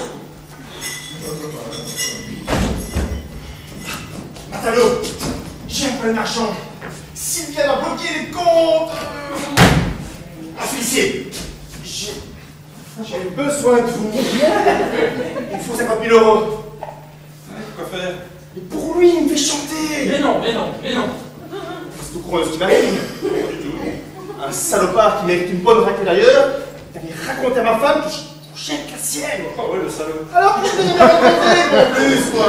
Matalo, j'ai un problème d'argent. Sylvia a bloqué les comptes. Ah, Félicien, j'ai j'ai besoin de vous. Il me faut cinquante mille euros. Quoi faire? Mais pour lui, il me fait chanter. Mais non, mais non, mais non. Vous êtes au courant de ce qui m'arrive? Pas du tout. Un salopard qui mérite une bonne raclée d'ailleurs, il avait raconté à ma femme que je couchais avec la sienne. Oh ouais, le salaud. Alors que je devais me raconter en plus, moi.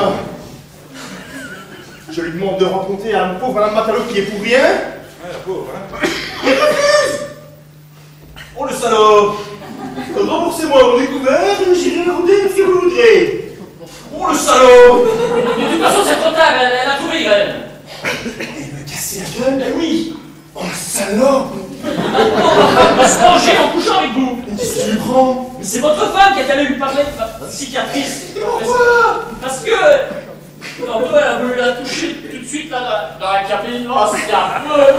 Je lui demande de rencontrer un pauvre Madame Matalo qui est pour rien. Ouais, la pauvre, hein. Il refuse. Oh, le salaud. Remboursez-moi mon découvert et j'irai rôder si vous voudrez. allé lui parler de ma cicatrice. Pourquoi? Parce que tantôt elle a voulu la toucher tout de suite là, dans, dans la cabine. Oh, c'était affreux.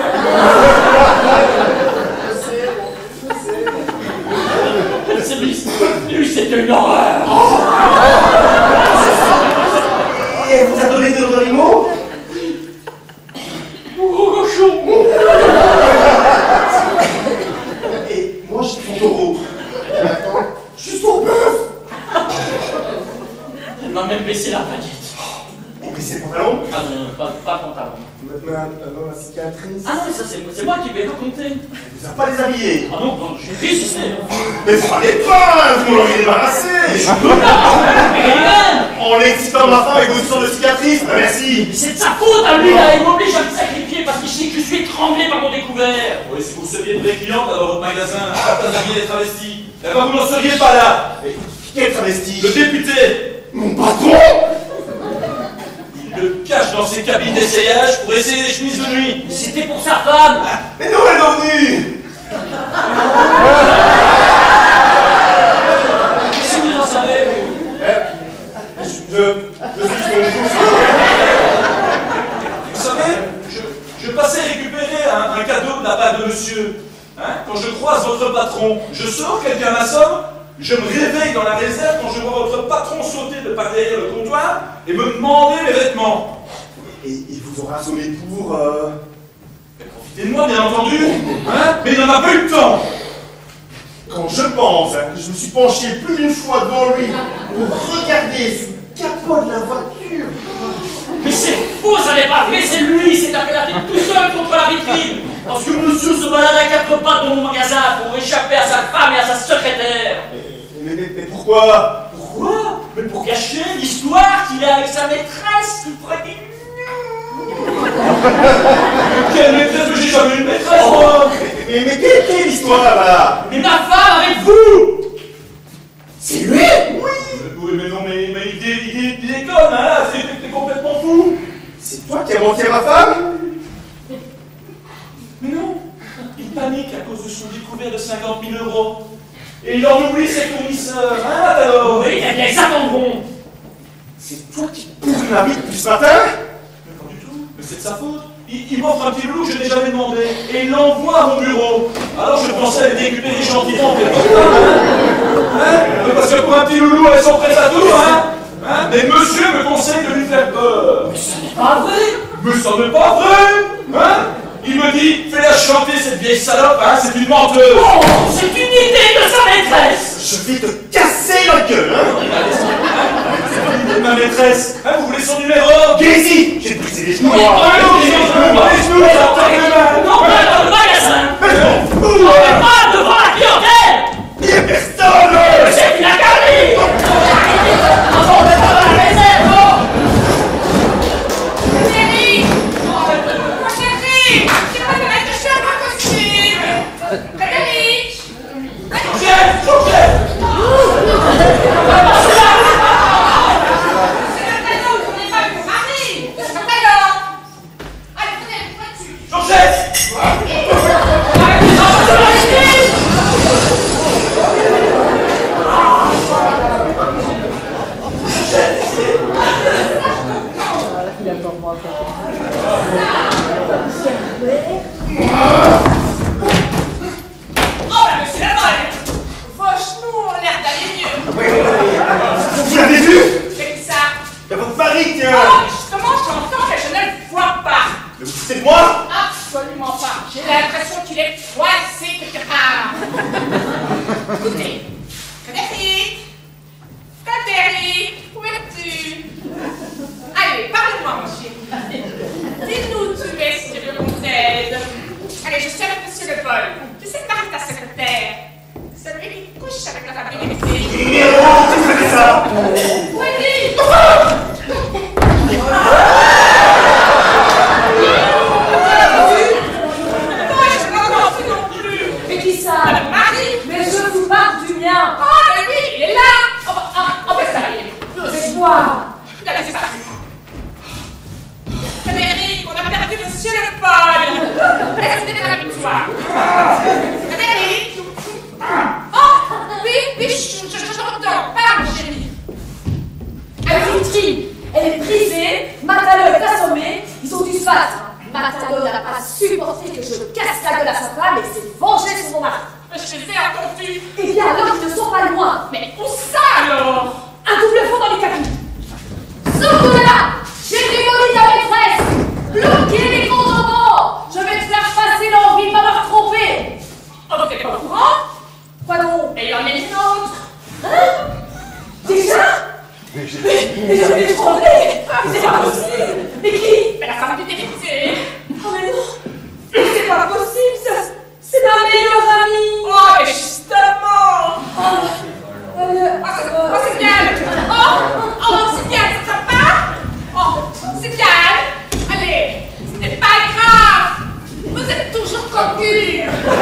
Elle s'est mise. Lui, c'était une horreur. Et vous avez donné d'autres animaux? Gros cochon. Et moi, je suis ton taureau. Je suis ton bœuf. Elle m'a même baissé la baguette. Et baissé le pantalon? Ah non, pas, pas le pantalon. Maintenant, la cicatrice. Ah non, mais ça, c'est moi qui vais raconter. Elle vous a pas déshabillé. Ah non, non, j'ai résisté. Mais fallait pas, vous m'en avez débarrassé. Je peux pas. En excitant ma femme avec vos histoires de cicatrices. Ah, merci. C'est de sa faute à lui, là. Il m'oblige à me sacrifier parce qu'il sait que je suis étranglé par mon découvert. Oui, si vous seriez une vraie cliente à votre magasin, pas d'habiller les travestis. D'abord, vous n'en seriez pas là. Mais quel travesti? Le député. Mon patron? Il le cache dans ses cabines d'essayage pour essayer les chemises de nuit. C'était pour sa femme. Mais non, elle est revenue. Qu'est-ce que vous en savez, vous? Je, je, je suis ce que je Vous savez, je, je passais récupérer un, un cadeau de la part de monsieur. Hein, quand je croise votre patron, je sors, quelqu'un m'assomme, je me réveille dans la réserve quand je vois votre patron sauter de par derrière le comptoir et me demander mes vêtements. Et il vous aura assommé pour... Euh... Profitez de moi, bien entendu, hein, mais il n'en a pas eu le temps. Quand je pense hein, que je me suis penché plus d'une fois devant lui pour regarder sous le capot de la voiture. Mais c'est faux, ça n'est pas vrai, c'est lui, c'est tapé la tête tout seul contre la vitrine. Parce que monsieur se balade à quatre pattes dans mon magasin pour échapper à sa femme et à sa secrétaire. Mais, mais, mais pourquoi? Pourquoi? Mais pour cacher l'histoire qu'il a avec sa maîtresse qui ferait des Quelle maîtresse? Mais j'ai jamais eu une maîtresse, oh, moi. Mais, mais quelle est l'histoire là? Mais ma femme avec vous. C'est lui? Oui. Oui, mais non, mais, mais il, dé, il, dé, il déconne, hein, c'est t'es complètement fou. C'est toi qui as menti à ma femme? Mais non, il panique à cause de son découvert de cinquante mille euros. Et il en oublie ses fournisseurs, hein, alors? Oui, eh bien, ils attendront. C'est toi qui pourris ma vie depuis ce matin? Mais pas du tout, mais c'est de sa faute. Il, il m'offre un petit loulou que je n'ai jamais demandé, et il l'envoie à mon bureau. Alors je pensais aller récupérer gentiment quelque chose, hein, hein? Parce que pour un petit loulou, elles sont prêtes à tout, hein, hein? Mais monsieur me conseille de lui faire peur. Mais ce n'est pas vrai. Mais ça n'est pas vrai, hein? Il me dit, fais-la chanter cette vieille salope, hein, c'est une menteuse. Oh, c'est une idée de sa maîtresse. Je vais te casser la gueule, hein? Ma maîtresse, hein, vous voulez son numéro? Viens ici! J'ai brisé les genoux! Oui, moi. oh, Allez, non, les non, genoux, non, moi. Les genoux, non, ça non, tape les mains. Non, pas dans le magasin. Mais non! On n'est pas devant la clientèle. Il y a personne! Mais c'est une académie. On n'est pas dans la réserve, non. Chérie! Mon chéri! J'ai pas de mettre de chien dans le costume! Frédéric! Chef, chef. C'est le cadeau qu'on n'est pas pour Marie! C'est le cadeau! Allez, venez, dessus! Georgette. Oh, bah, monsieur Lamolle! Franchement, on a l'air d'aller mieux! Vous l'avez vu? C'est que ça! Il y a votre mari, tiens! Oh, mais justement, j'entends que je ne le vois pas! Mais vous foutez de moi? Absolument pas! J'ai l'impression qu'il est coincé quelque part! Écoutez, Frédéric! Frédéric! Où es-tu? Allez, parle-moi, mon chéri! Dis-nous où tu es, si tu veux qu'on t'aide! Allez, je suis avec monsieur Le Paul. Tu sais que Marie, ta secrétaire, celui qui couche avec la femme de Mais non, tu fais ça! Oui! Mais qui ça? Marie! Mais je vous parle du mien. Oh, mais oui, il est là! On va, on va s'arrêter. C'est quoi? Regardez, c'est ça. Frédéric, on a perdu monsieur Le Paul. Est-ce que c'était la victoire? Frédéric! Oh, oui, puis je t'entends. Parle, chérie. Elle Vitry, elle est brisée, Matalo est assommé, ils ont dû se battre. Matalo n'a pas supporté que je casse la gueule à sa femme et s'est vengé sur mon mari. Mais je les ai entendus. Eh bien alors, ils ne sont pas loin. Mais où ça alors? Un double fond dans les cabines. Sors de là! J'ai démoli ta maîtresse! Bloquez les comptes en bord! Je vais te faire passer l'envie de m'avoir trompé! Oh, donc t'es pas au courant? Quoi donc? Et il en est une autre! Hein? Déjà? Mais, mais je vais te tromper! C'est pas possible! Mais qui? Mais la femme du député! Oh mais non! C'est pas possible, ça! C'est ma meilleure amie! Oh, mais justement! Oh, euh, oh, c'est bien! Oh, oh, c'est bien, ça va pas? Oh, c'est bien! Allez, ce n'est pas grave! Vous êtes toujours cocu!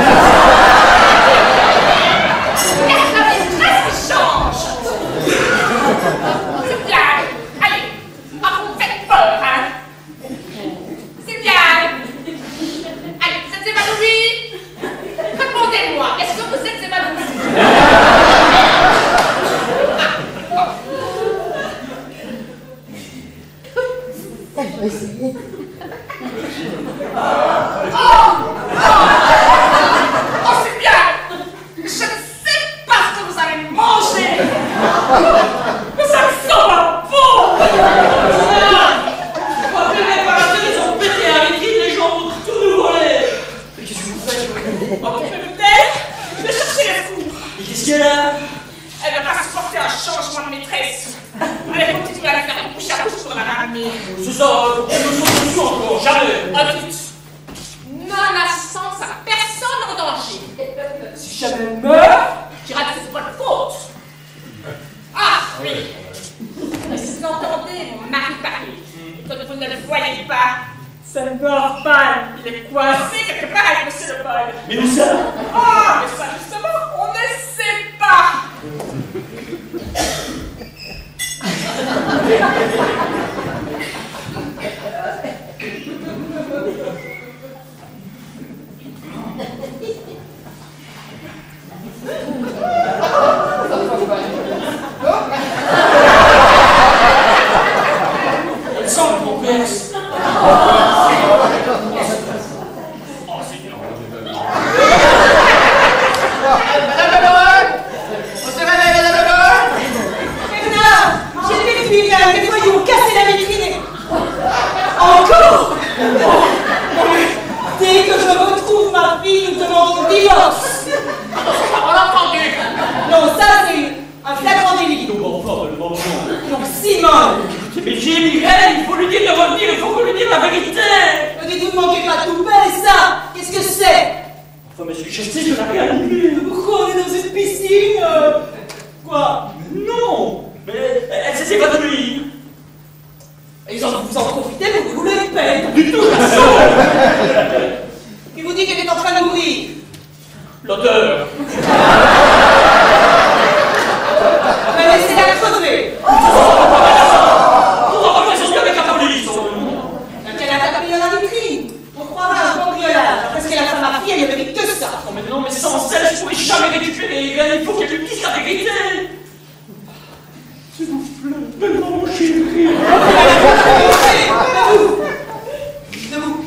Regarde la maîtresse qui change! C'est bien! Allez, oh, vous faites peur, hein? C'est bien! Allez, vous êtes évanouis? Répondez-moi, est-ce que vous êtes évanouis? Elle va essayer. Oh, oh, oh, c'est bien! Je ne sais pas ce que vous allez manger! Mais ça me sent la peau! Quand les réparateurs ils ont pété avec qui les gens vont tout nous voler! Mais qu'est-ce que vous faites? Oh, mais peut-être, je vais chercher les fous! Mais qu'est-ce qu'il y a là? Elle va pas supporter un changement de maîtresse! Allez, continuez à la faire bouche à bouche pour la ramener! C'est ça, on me saute dessus encore, jamais! Oh, vite! Non-assistance à personne en danger! Si jamais elle meurt, je dirais que c'est votre faute! Ah, oui! Mais si vous entendez mon mari parler, et que vous ne le voyez pas, c'est le mort pâle! Il est coincé quelque part avec monsieur le Paul! Mais où ça? Ah, mais ça justement, on ne sait pas! Elle sent le complexe. Oh, c'est bien. Madame la Baronne! On se réveille, Madame la Baronne! Bernard! J'ai fait depuis là, des fois ils ont cassé la vitrine et... Encore! Dès que je retrouve ma fille, nous demandons le divorce! On l'a entendu! Non, ça c'est un flagrant délit! Non, bon, enfin, le moment. Donc Simone! Mais j'ai Mireille, il faut lui dire de revenir, il faut qu'on lui dise la vérité! Me dites, vous ne manquez pas tout paix, ça! Qu'est-ce que c'est? Enfin, monsieur, je sais, je n'ai rien dit. Pourquoi on est dans une piscine? euh, Quoi? Non! Mais elle s'est évanouie! Ils en vous en profitez, vous voulez une paix! Du tout! Qui vous dit qu'elle est en train de mourir? L'odeur! Mais laissez-la crever! Pourquoi pas faire avec la police? Elle a tapé dans la vitrine! On croirait un cambriolage! Parce qu'elle a fait ma fille, elle y avait que ça! Non, mais non, mais sans elle, je pourrais jamais récupérer! Il faut qu'elle lui dise la vérité! S'il vous plaît, mais non, mon chéri! Debout!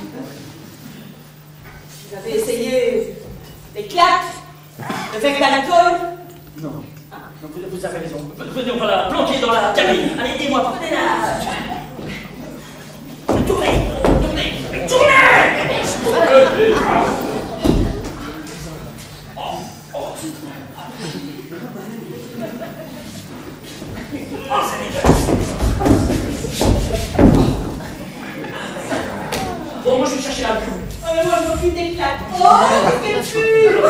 Vous avez essayé des claques? Avec l'alcool? Non. Ah, non, vous, vous avez raison. Venez, on va la planquer dans la cabine. Allez, aidez-moi, prenez-la. Tournez, tournez, tournez. Oh, oh. Oh, c'est dégueulasse. Bon, moi, je vais chercher la plume. Oh, mais moi, je m'occupe des claques! Oh, quelle fume!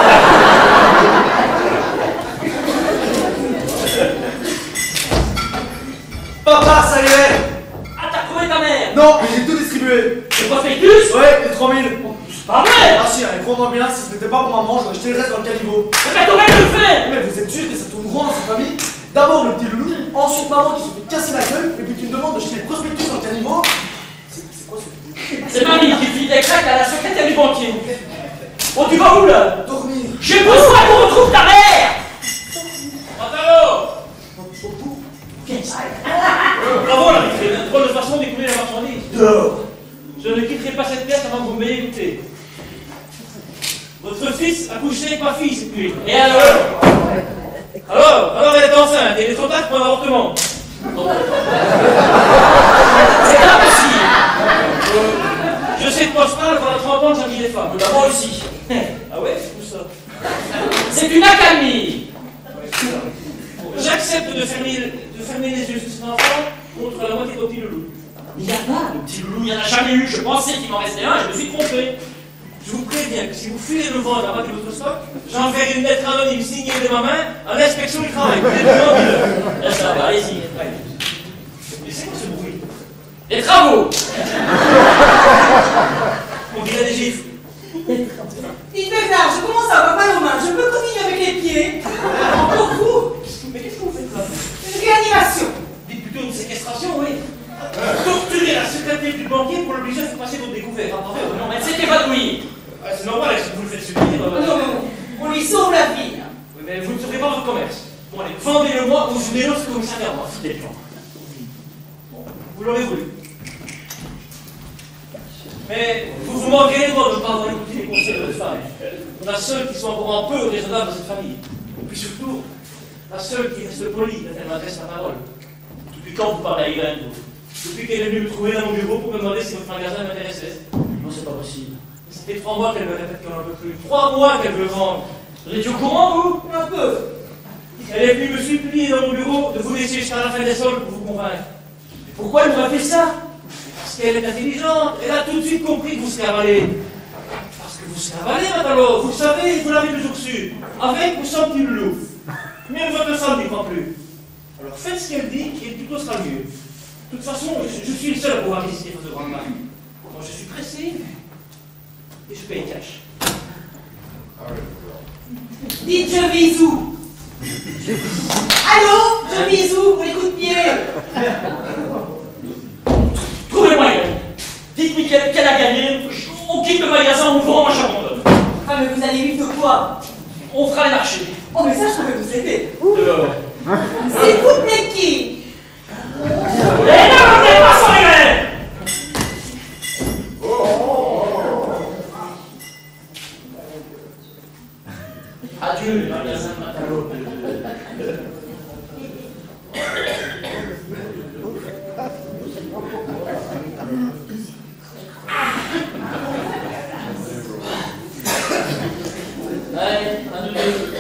Papa, ça y est! Ah, t'as trouvé ta mère? Non, mais j'ai tout distribué! Le prospectus? Ouais, les trois mille! C'est pas vrai! Ah si, allez, crois-moi bien, si ce n'était pas pour maman, j'aurais jeté le reste dans le caniveau. Mais t'aurais le fait! Mais vous êtes sûr que ça tourne rond dans cette famille? D'abord le petit loulou, ensuite maman qui se fait casser la gueule, et puis tu me demandes de jeter le prospectus dans le caniveau? C'est c'est quoi ce... C'est mamie qui file des claques à la secrétaire du banquier. Oh, tu vas où là? Dormir. J'ai besoin qu'on retrouve ta mère! triste. Bravo, la vitrine, une drôle de façon d'écouler la marchandise. Dehors. Je ne quitterai pas cette pièce avant que vous m'ayez écouté. Votre fils a couché avec ma fille cette nuit. Et alors Alors, alors elle est enceinte et il est trop tard pour un avortement. C'est impossible. Je sais de quoi je parle, pendant trente ans que j'ai mis des femmes. Bah, moi aussi. Ah ouais, c'est tout ça. C'est une accalmie. J'accepte de fermer, de fermer les yeux sur cet enfant contre la moitié de petit loulou. Il n'y a pas de petit loulou, il n'y en a jamais eu. Je pensais qu'il m'en restait un, je me suis trompé. Je vous préviens que si vous filez le vent à la moitié de votre stock, j'enverrai une lettre anonyme signée de ma main à l'inspection du travail. Vous êtes le Là, ça va, allez-y. Mais c'est quoi ce bruit? Les travaux. On dirait des gifles. Dites Bernard, je commence à avoir mal aux mains. Je peux continuer avec les pieds. Encore vous. Mais qu'est-ce que vous faites là? Une réanimation. Dites plutôt une séquestration, oui. Torturer la secrétaire du banquier pour l'obliger à faire passer votre découverte. Attendez, non, mais c'est évanoui. Ah, c'est normal, si vous le faites subir. Non, non, non. On lui sauve la vie. Oui, mais vous ne saurez pas votre commerce. Bon, allez, vendez-le moi ou je dénonce le commissariat. C'était le plan. Bon, vous l'aurez voulu. Mais vous vous manquez les droits de ne pas avoir écouté les conseils de votre femme. La seule qui soit encore un peu raisonnable dans cette famille. Et puis surtout, la seule qui reste polie quand elle m'adresse la parole. Depuis quand vous parlez à Irène, vous? Depuis qu'elle est venue me trouver dans mon bureau pour me demander si votre magasin m'intéressait. Non, c'est pas possible. Ça fait trois mois qu'elle me répète qu'elle n'en veut plus. Trois mois qu'elle veut vendre. Vous étiez au courant, vous? Un peu. Elle est venue me supplier dans mon bureau de vous laisser jusqu'à la fin des soldes pour vous convaincre. Mais pourquoi elle m'aurait fait ça? Parce qu'elle est intelligente. Elle a tout de suite compris que vous serez avalé. Parce que vous serez avalé, Matalo. Vous le savez, vous l'avez toujours su. Avec ou sans petit loulou. Même votre femme n'y croit plus. Alors faites ce qu'elle dit et plutôt sera mieux. De toute façon, je, je suis le seul à pouvoir résister face au grand mal. Moi, je suis pressé et je paye cash. Dites je bisous. Allô, je bisous pour les coups de pied. Trouvez-moi Irène. Dites-moi qu'elle qu'elle a gagné. On quitte le magasin, on vend, j'abandonne. Ah, mais vous allez vivre de quoi? On fera les marchés. Oh, mais ça, je peux vous aider. Dehors. S'il vous plaît, qui? Et ne revenez pas sans Irène! Adieu, le magasin de Matalo. Allez, un, deux, deux.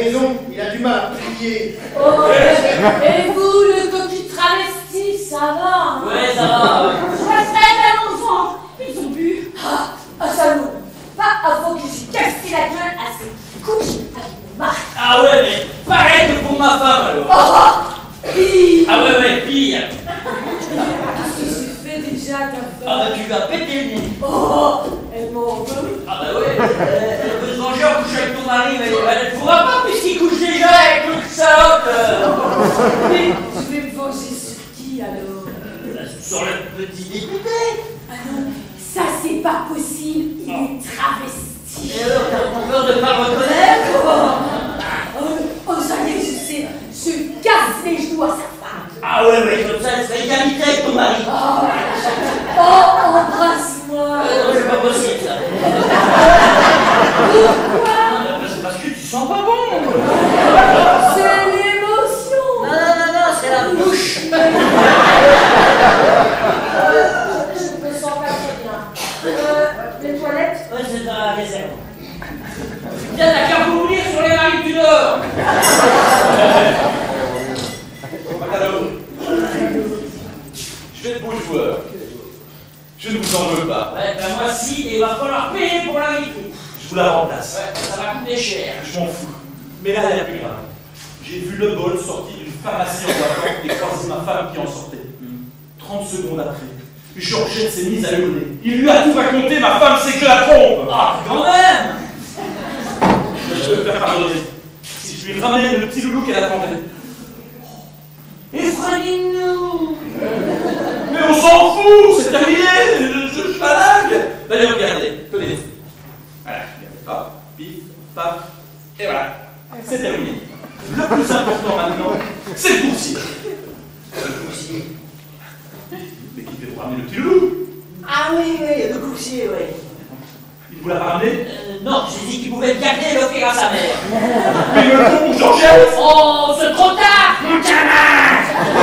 maison, il a du mal à prier. Oh, et vous, le coquille travesti, ça va hein? Ouais, ça va. Respect à l'enfant. Ils ont bu. Ah, un salaud. Pas avant que j'ai cassé la gueule à ces couches avec mon mari. Ah ouais, mais pareil que pour ma femme alors. Oh, pire. Ah ouais, ouais, pire. Qu'est-ce que j'ai fait déjà, ta femme? Ah bah tu vas péter le nez. Oh, elle m'en veut. Ah bah ouais, elle, elle veut se venger en couchant avec ton mari, mais elle ne pourra pas puisqu'il couche déjà avec l'autre salope. Mais je vais me venger sur qui alors? Sur le petit député. Ah non, ça c'est pas possible, il est travesti. Et alors, t'as peur de pas le reconnaître? Oh, oh, oh, ça y est, je sais, je casse les genoux à sa femme. Ah ouais, ouais, comme ça, elle serait égalité avec ton mari. Oh, oh embrasse-moi. Euh, non, c'est pas possible ça. Pourquoi? C'est parce que tu sens pas bon. C'est l'émotion. Non, non, non, non, c'est la bouche. Je me sens pas très bien. Euh, les toilettes? Ouais, c'est dans la réserve. Tiens, t'as qu'à vous ouvrir sur les maris du Nord. Macalo, je vais être bon joueur. Je ne vous en veux pas. Ouais, ben moi si, et il va falloir payer pour la vérité. Je vous la remplace. Ouais, ça va coûter cher. Je m'en fous. Mais là, il y a plus grave. J'ai vu le bol sorti d'une pharmacie en boitant et croisé ma femme qui en sortait. trente secondes après, Georgette s'est mise à hurler. Il lui a tout raconté, ma femme, c'est que la trompe. Ah, quand même. Je peux me faire pardonner. Si je lui ramène le petit loulou qu'elle attendait. Effrayez-nous. Mais on s'en fout, c'est terminé, je, je, je blague. D'ailleurs, regardez, tenez. Voilà, hop, pif, paf, et voilà, c'est terminé. Le plus important maintenant, c'est le coursier. Le coursier. Mais qui fait pour ramener le petit loulou? Ah oui, oui, le coursier, oui. Il vous l'a pas ramené? Euh, non, j'ai dit qu'il pouvait le garder et l'offrir à sa mère. Mais le con, Georgette! Oh, c'est trop tard, mon gamin!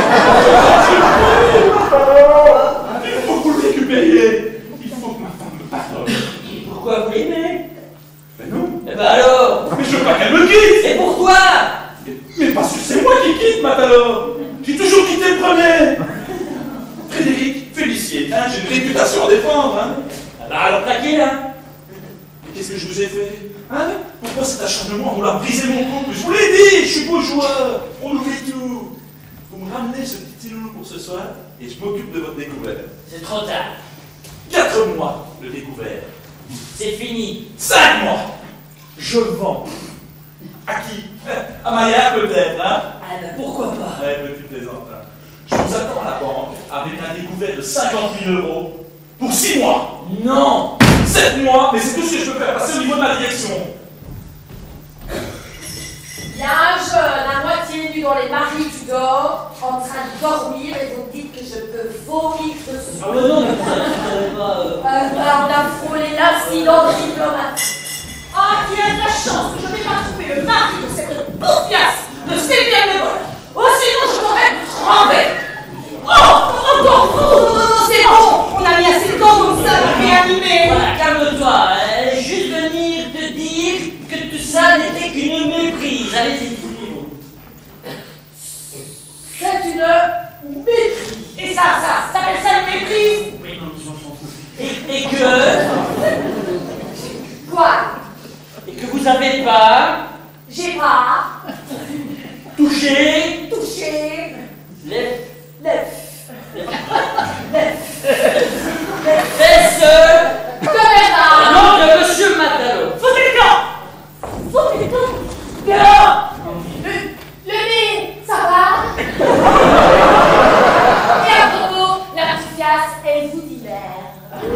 Il faut que vous le récupériez. Il faut que ma femme me pardonne. Pourquoi vous l'aimez? Ben non. Eh ben alors? Mais je veux pas qu'elle me quitte. Et pourquoi? Mais, mais parce que c'est moi qui quitte, Matalo. J'ai toujours quitté le premier. Frédéric, Félicier, hein, j'ai une réputation à défendre. Hein. Ah bah alors t'as qui là? Qu'est-ce que je vous ai fait? Hein? Pourquoi cet acharnement? On l'a brisé mon couple. Je vous l'ai dit, je suis beau joueur. On oublie tout. Vous me ramenez ce petit loulou pour ce soir et je m'occupe de votre découvert. C'est trop tard. Quatre mois, le découvert. C'est fini. Cinq mois. Je le vends. À qui? À Maya peut-être, hein? Ah ben pourquoi pas? Ouais, mais tu plaisantes, hein. Je vous attends à la banque avec un découvert de cinquante mille euros pour six mois. Non. sept mois, mais c'est tout ce que je peux faire passer au niveau de ma direction. Il y a un jeune à moitié nu dans les maris du Nord, en train de dormir, et vous me dites que je peux vomir dessus. Ah mais non, mais vous savez pas... Euh... Euh, ben, on a frôlé l'incident diplomatique. Ah, qui a de la chance que je n'ai pas trouvé le mari de cette bourfiasse de Sylvia Lebol. Oh, sinon je t'aurais trempé. Oh, encore vous. C'est bon, on a mis assez de temps comme ça pour réanimer. Voilà, calme-toi. Euh, juste venir te dire que tout ça n'était qu'une méprise. Allez-y, dites-vous. C'est une méprise. Et ça, ça, ça s'appelle ça une méprise? Oui, non, je m'en fous. Et, et que... Quoi? Et que vous avez pas... J'ai pas touché... touché Les... les fesses de Bernard. non de Monsieur Matalo. Foutez les camps. Foutez les camps. Dehors. Le, le nez, ça va? Et à propos, la petite fiasse, elle vous libère.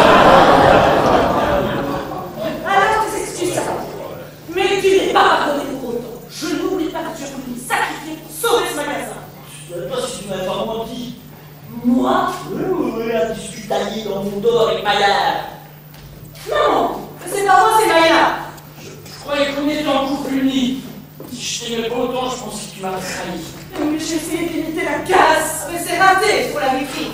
Alors tes excuses, ça va. Mais tu n'es pas pardonné pour autant. Je n'oublie pas que tu as voulu me sacrifier pour sauver ce magasin. Je ne sais pas si tu m'avais pas menti. Moi? Oui, oui, oui, à discutailler dans mon dos avec Maillard. Non, c'est pas moi, c'est Maya. Je, je croyais qu'on était en couple uni. Si je t'aimais pas autant, je pensais que tu m'avais trahi. Mais j'ai essayé d'imiter la casse, mais c'est raté pour la vitrine.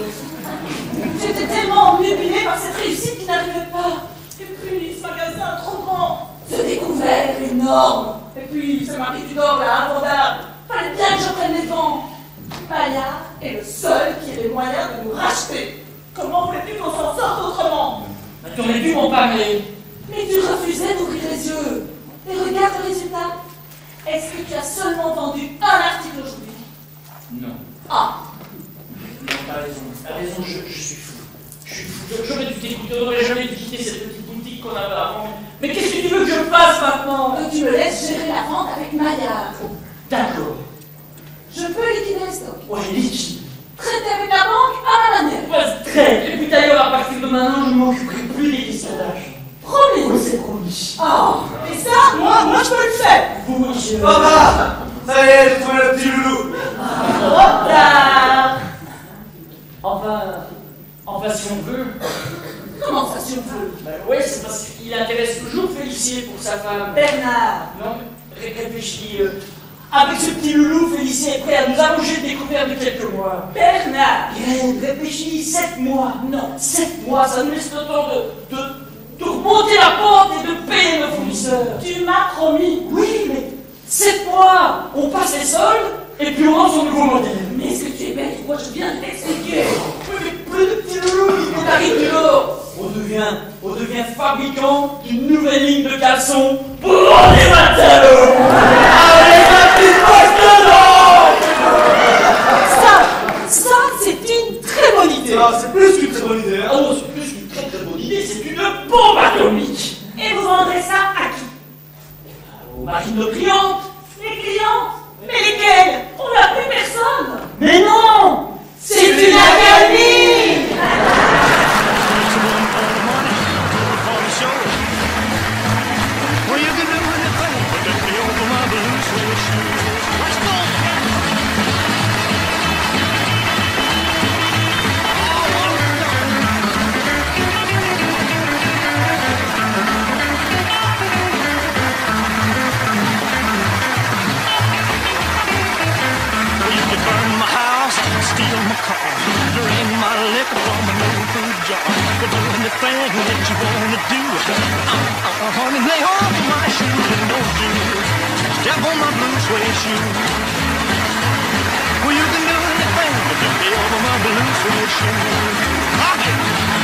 J'étais tellement omnibulée par cette réussite qui n'arrivait pas. Et puis, ce magasin trop grand, Ce découvert énorme. Et puis, ce mari du Nord, là, invendable. Fallait bien que je prenne les devants. Maya est le seul qui ait les moyens de nous racheter. Comment voulais-tu qu'on s'en sorte autrement? Tu aurais dû m'en parler. Mais tu refusais d'ouvrir les yeux. Et regarde le résultat. Est-ce que tu as seulement vendu un article aujourd'hui? Non. Ah. Non, t'as raison. T'as raison, je, je suis fou. Je suis fou. J'aurais dû t'écouter, j'aurais jamais dû quitter cette petite boutique qu'on avait avant. Mais qu'est-ce que tu veux que je fasse maintenant? Que tu me laisses gérer la vente avec Maya. D'accord. Je peux liquider le stock. Ouais, liquide. Traiter avec la banque à ma manière. Ouais, très. Et puis d'ailleurs, à partir de maintenant, je ne m'occuperai plus des questions d'âge. Promis. Oui, c'est promis. Oh. Et ça, moi, moi, je peux le faire. Oui, je... Papa, ça y est, j'ai trouvé le petit loulou. Trop tard. Enfin, enfin, si on veut. Comment ça, si on veut? Ben oui, c'est parce qu'il intéresse toujours Félicien pour sa femme. Bernard. Non, ré- réfléchis. euh, Avec ce petit loulou, Félicien est prêt à nous allonger le découvert de quelques mois. Bernard. Irène, réfléchis, sept mois. Non, sept mois, ça nous laisse le temps de, de, de remonter la pente et de payer nos fournisseurs. Tu m'as promis. Oui, mais sept mois, on passe les soldes et puis on lance un nouveau modèle. Mais est-ce que tu es bête ou quoi? Je viens de t'expliquer. Oui, mais plus de petits loulous, il arrive du Nord. On devient, on devient fabricant d'une nouvelle ligne de caleçons pour les matelots. Allez, ma petite poche dedans. Ça, ça, c'est une très bonne idée. Ah, c'est plus qu'une très bonne idée. Hein. Ah non, c'est plus qu'une très très bonne idée, c'est une bombe atomique. Et vous vendrez ça à qui? Aux marines de clientes. Les clients. Mais lesquels? On n'a plus personne. Mais non, c'est une académie. Steal my car, drain my liquor from a no food jar. Well, do anything that you wanna do. Uh, uh, honey, lay off my shoes and don't you step on my blue suede shoes. Well, you can do anything but just be over my blue suede shoes. Okay.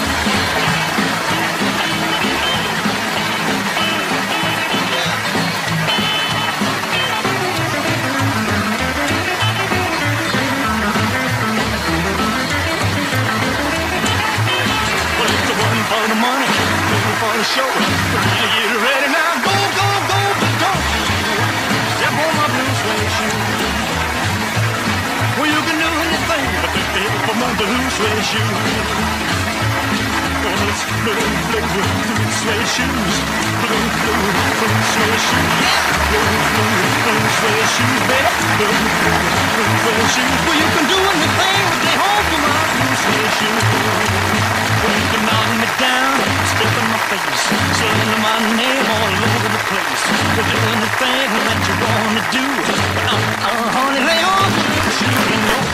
For the money, two for the show. Three to get ready now. Go, go, go, but don't step on my blue suede shoe. Well, you can do anything but the feel for my blue suede shoe. Oh, it's blue, blue, blue suede shoes. Blue, blue, blue suede shoes. Blue, blue, blue suede shoes, baby. Blue, blue, blue suede shoes. Well, you can do anything but they home for my blue suede shoes. Well, you can knock me down, spit in my face, slamming my name all over the place. Well, do anything that you wanna do. Uh, uh, honey, lay on the shoes and no.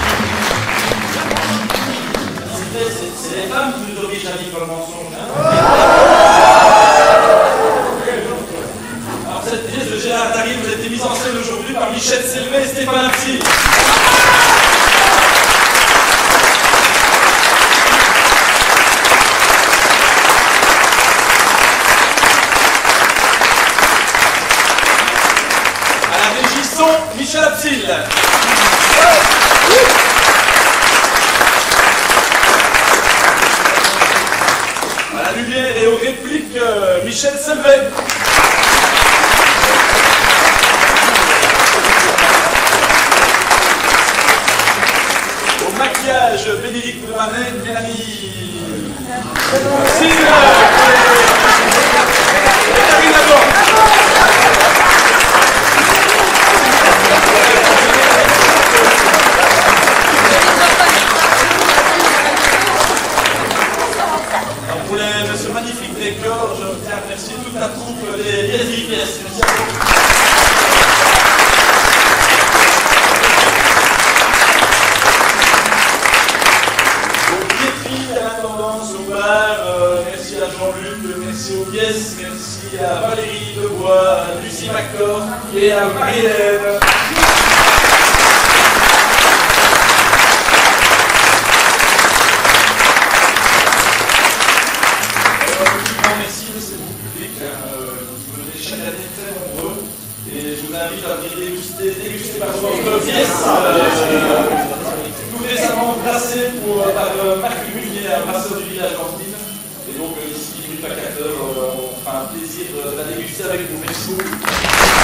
C'est les femmes qui nous obligent à vivre le mensonge. Hein. Alors cette pièce de Gérard Darry vous a été mise en scène aujourd'hui par Michel Selvet et Stéphane Apsil. Michel Apsil. À la lumière et aux répliques, euh, Michel Selvet. Au maquillage, Bénédicte de Manet, Mélanie. Apsil. Catherine Laborde. Pour les, ce magnifique décor, je tiens à remercier toute la troupe des I P S. Au pied à la tendance, au bar, D'accord. Et à Marie-Hélène. Merci de ce public. Vous venez chaque année très nombreux. Et je vous invite à venir déguster, déguster par votre pièce. Tout récemment brassé pour, par Marc Munier, un brasseur du village d'Antine. Et donc ici, minute à quatre heures, on fera un plaisir de la déguster avec vous. Merci beaucoup.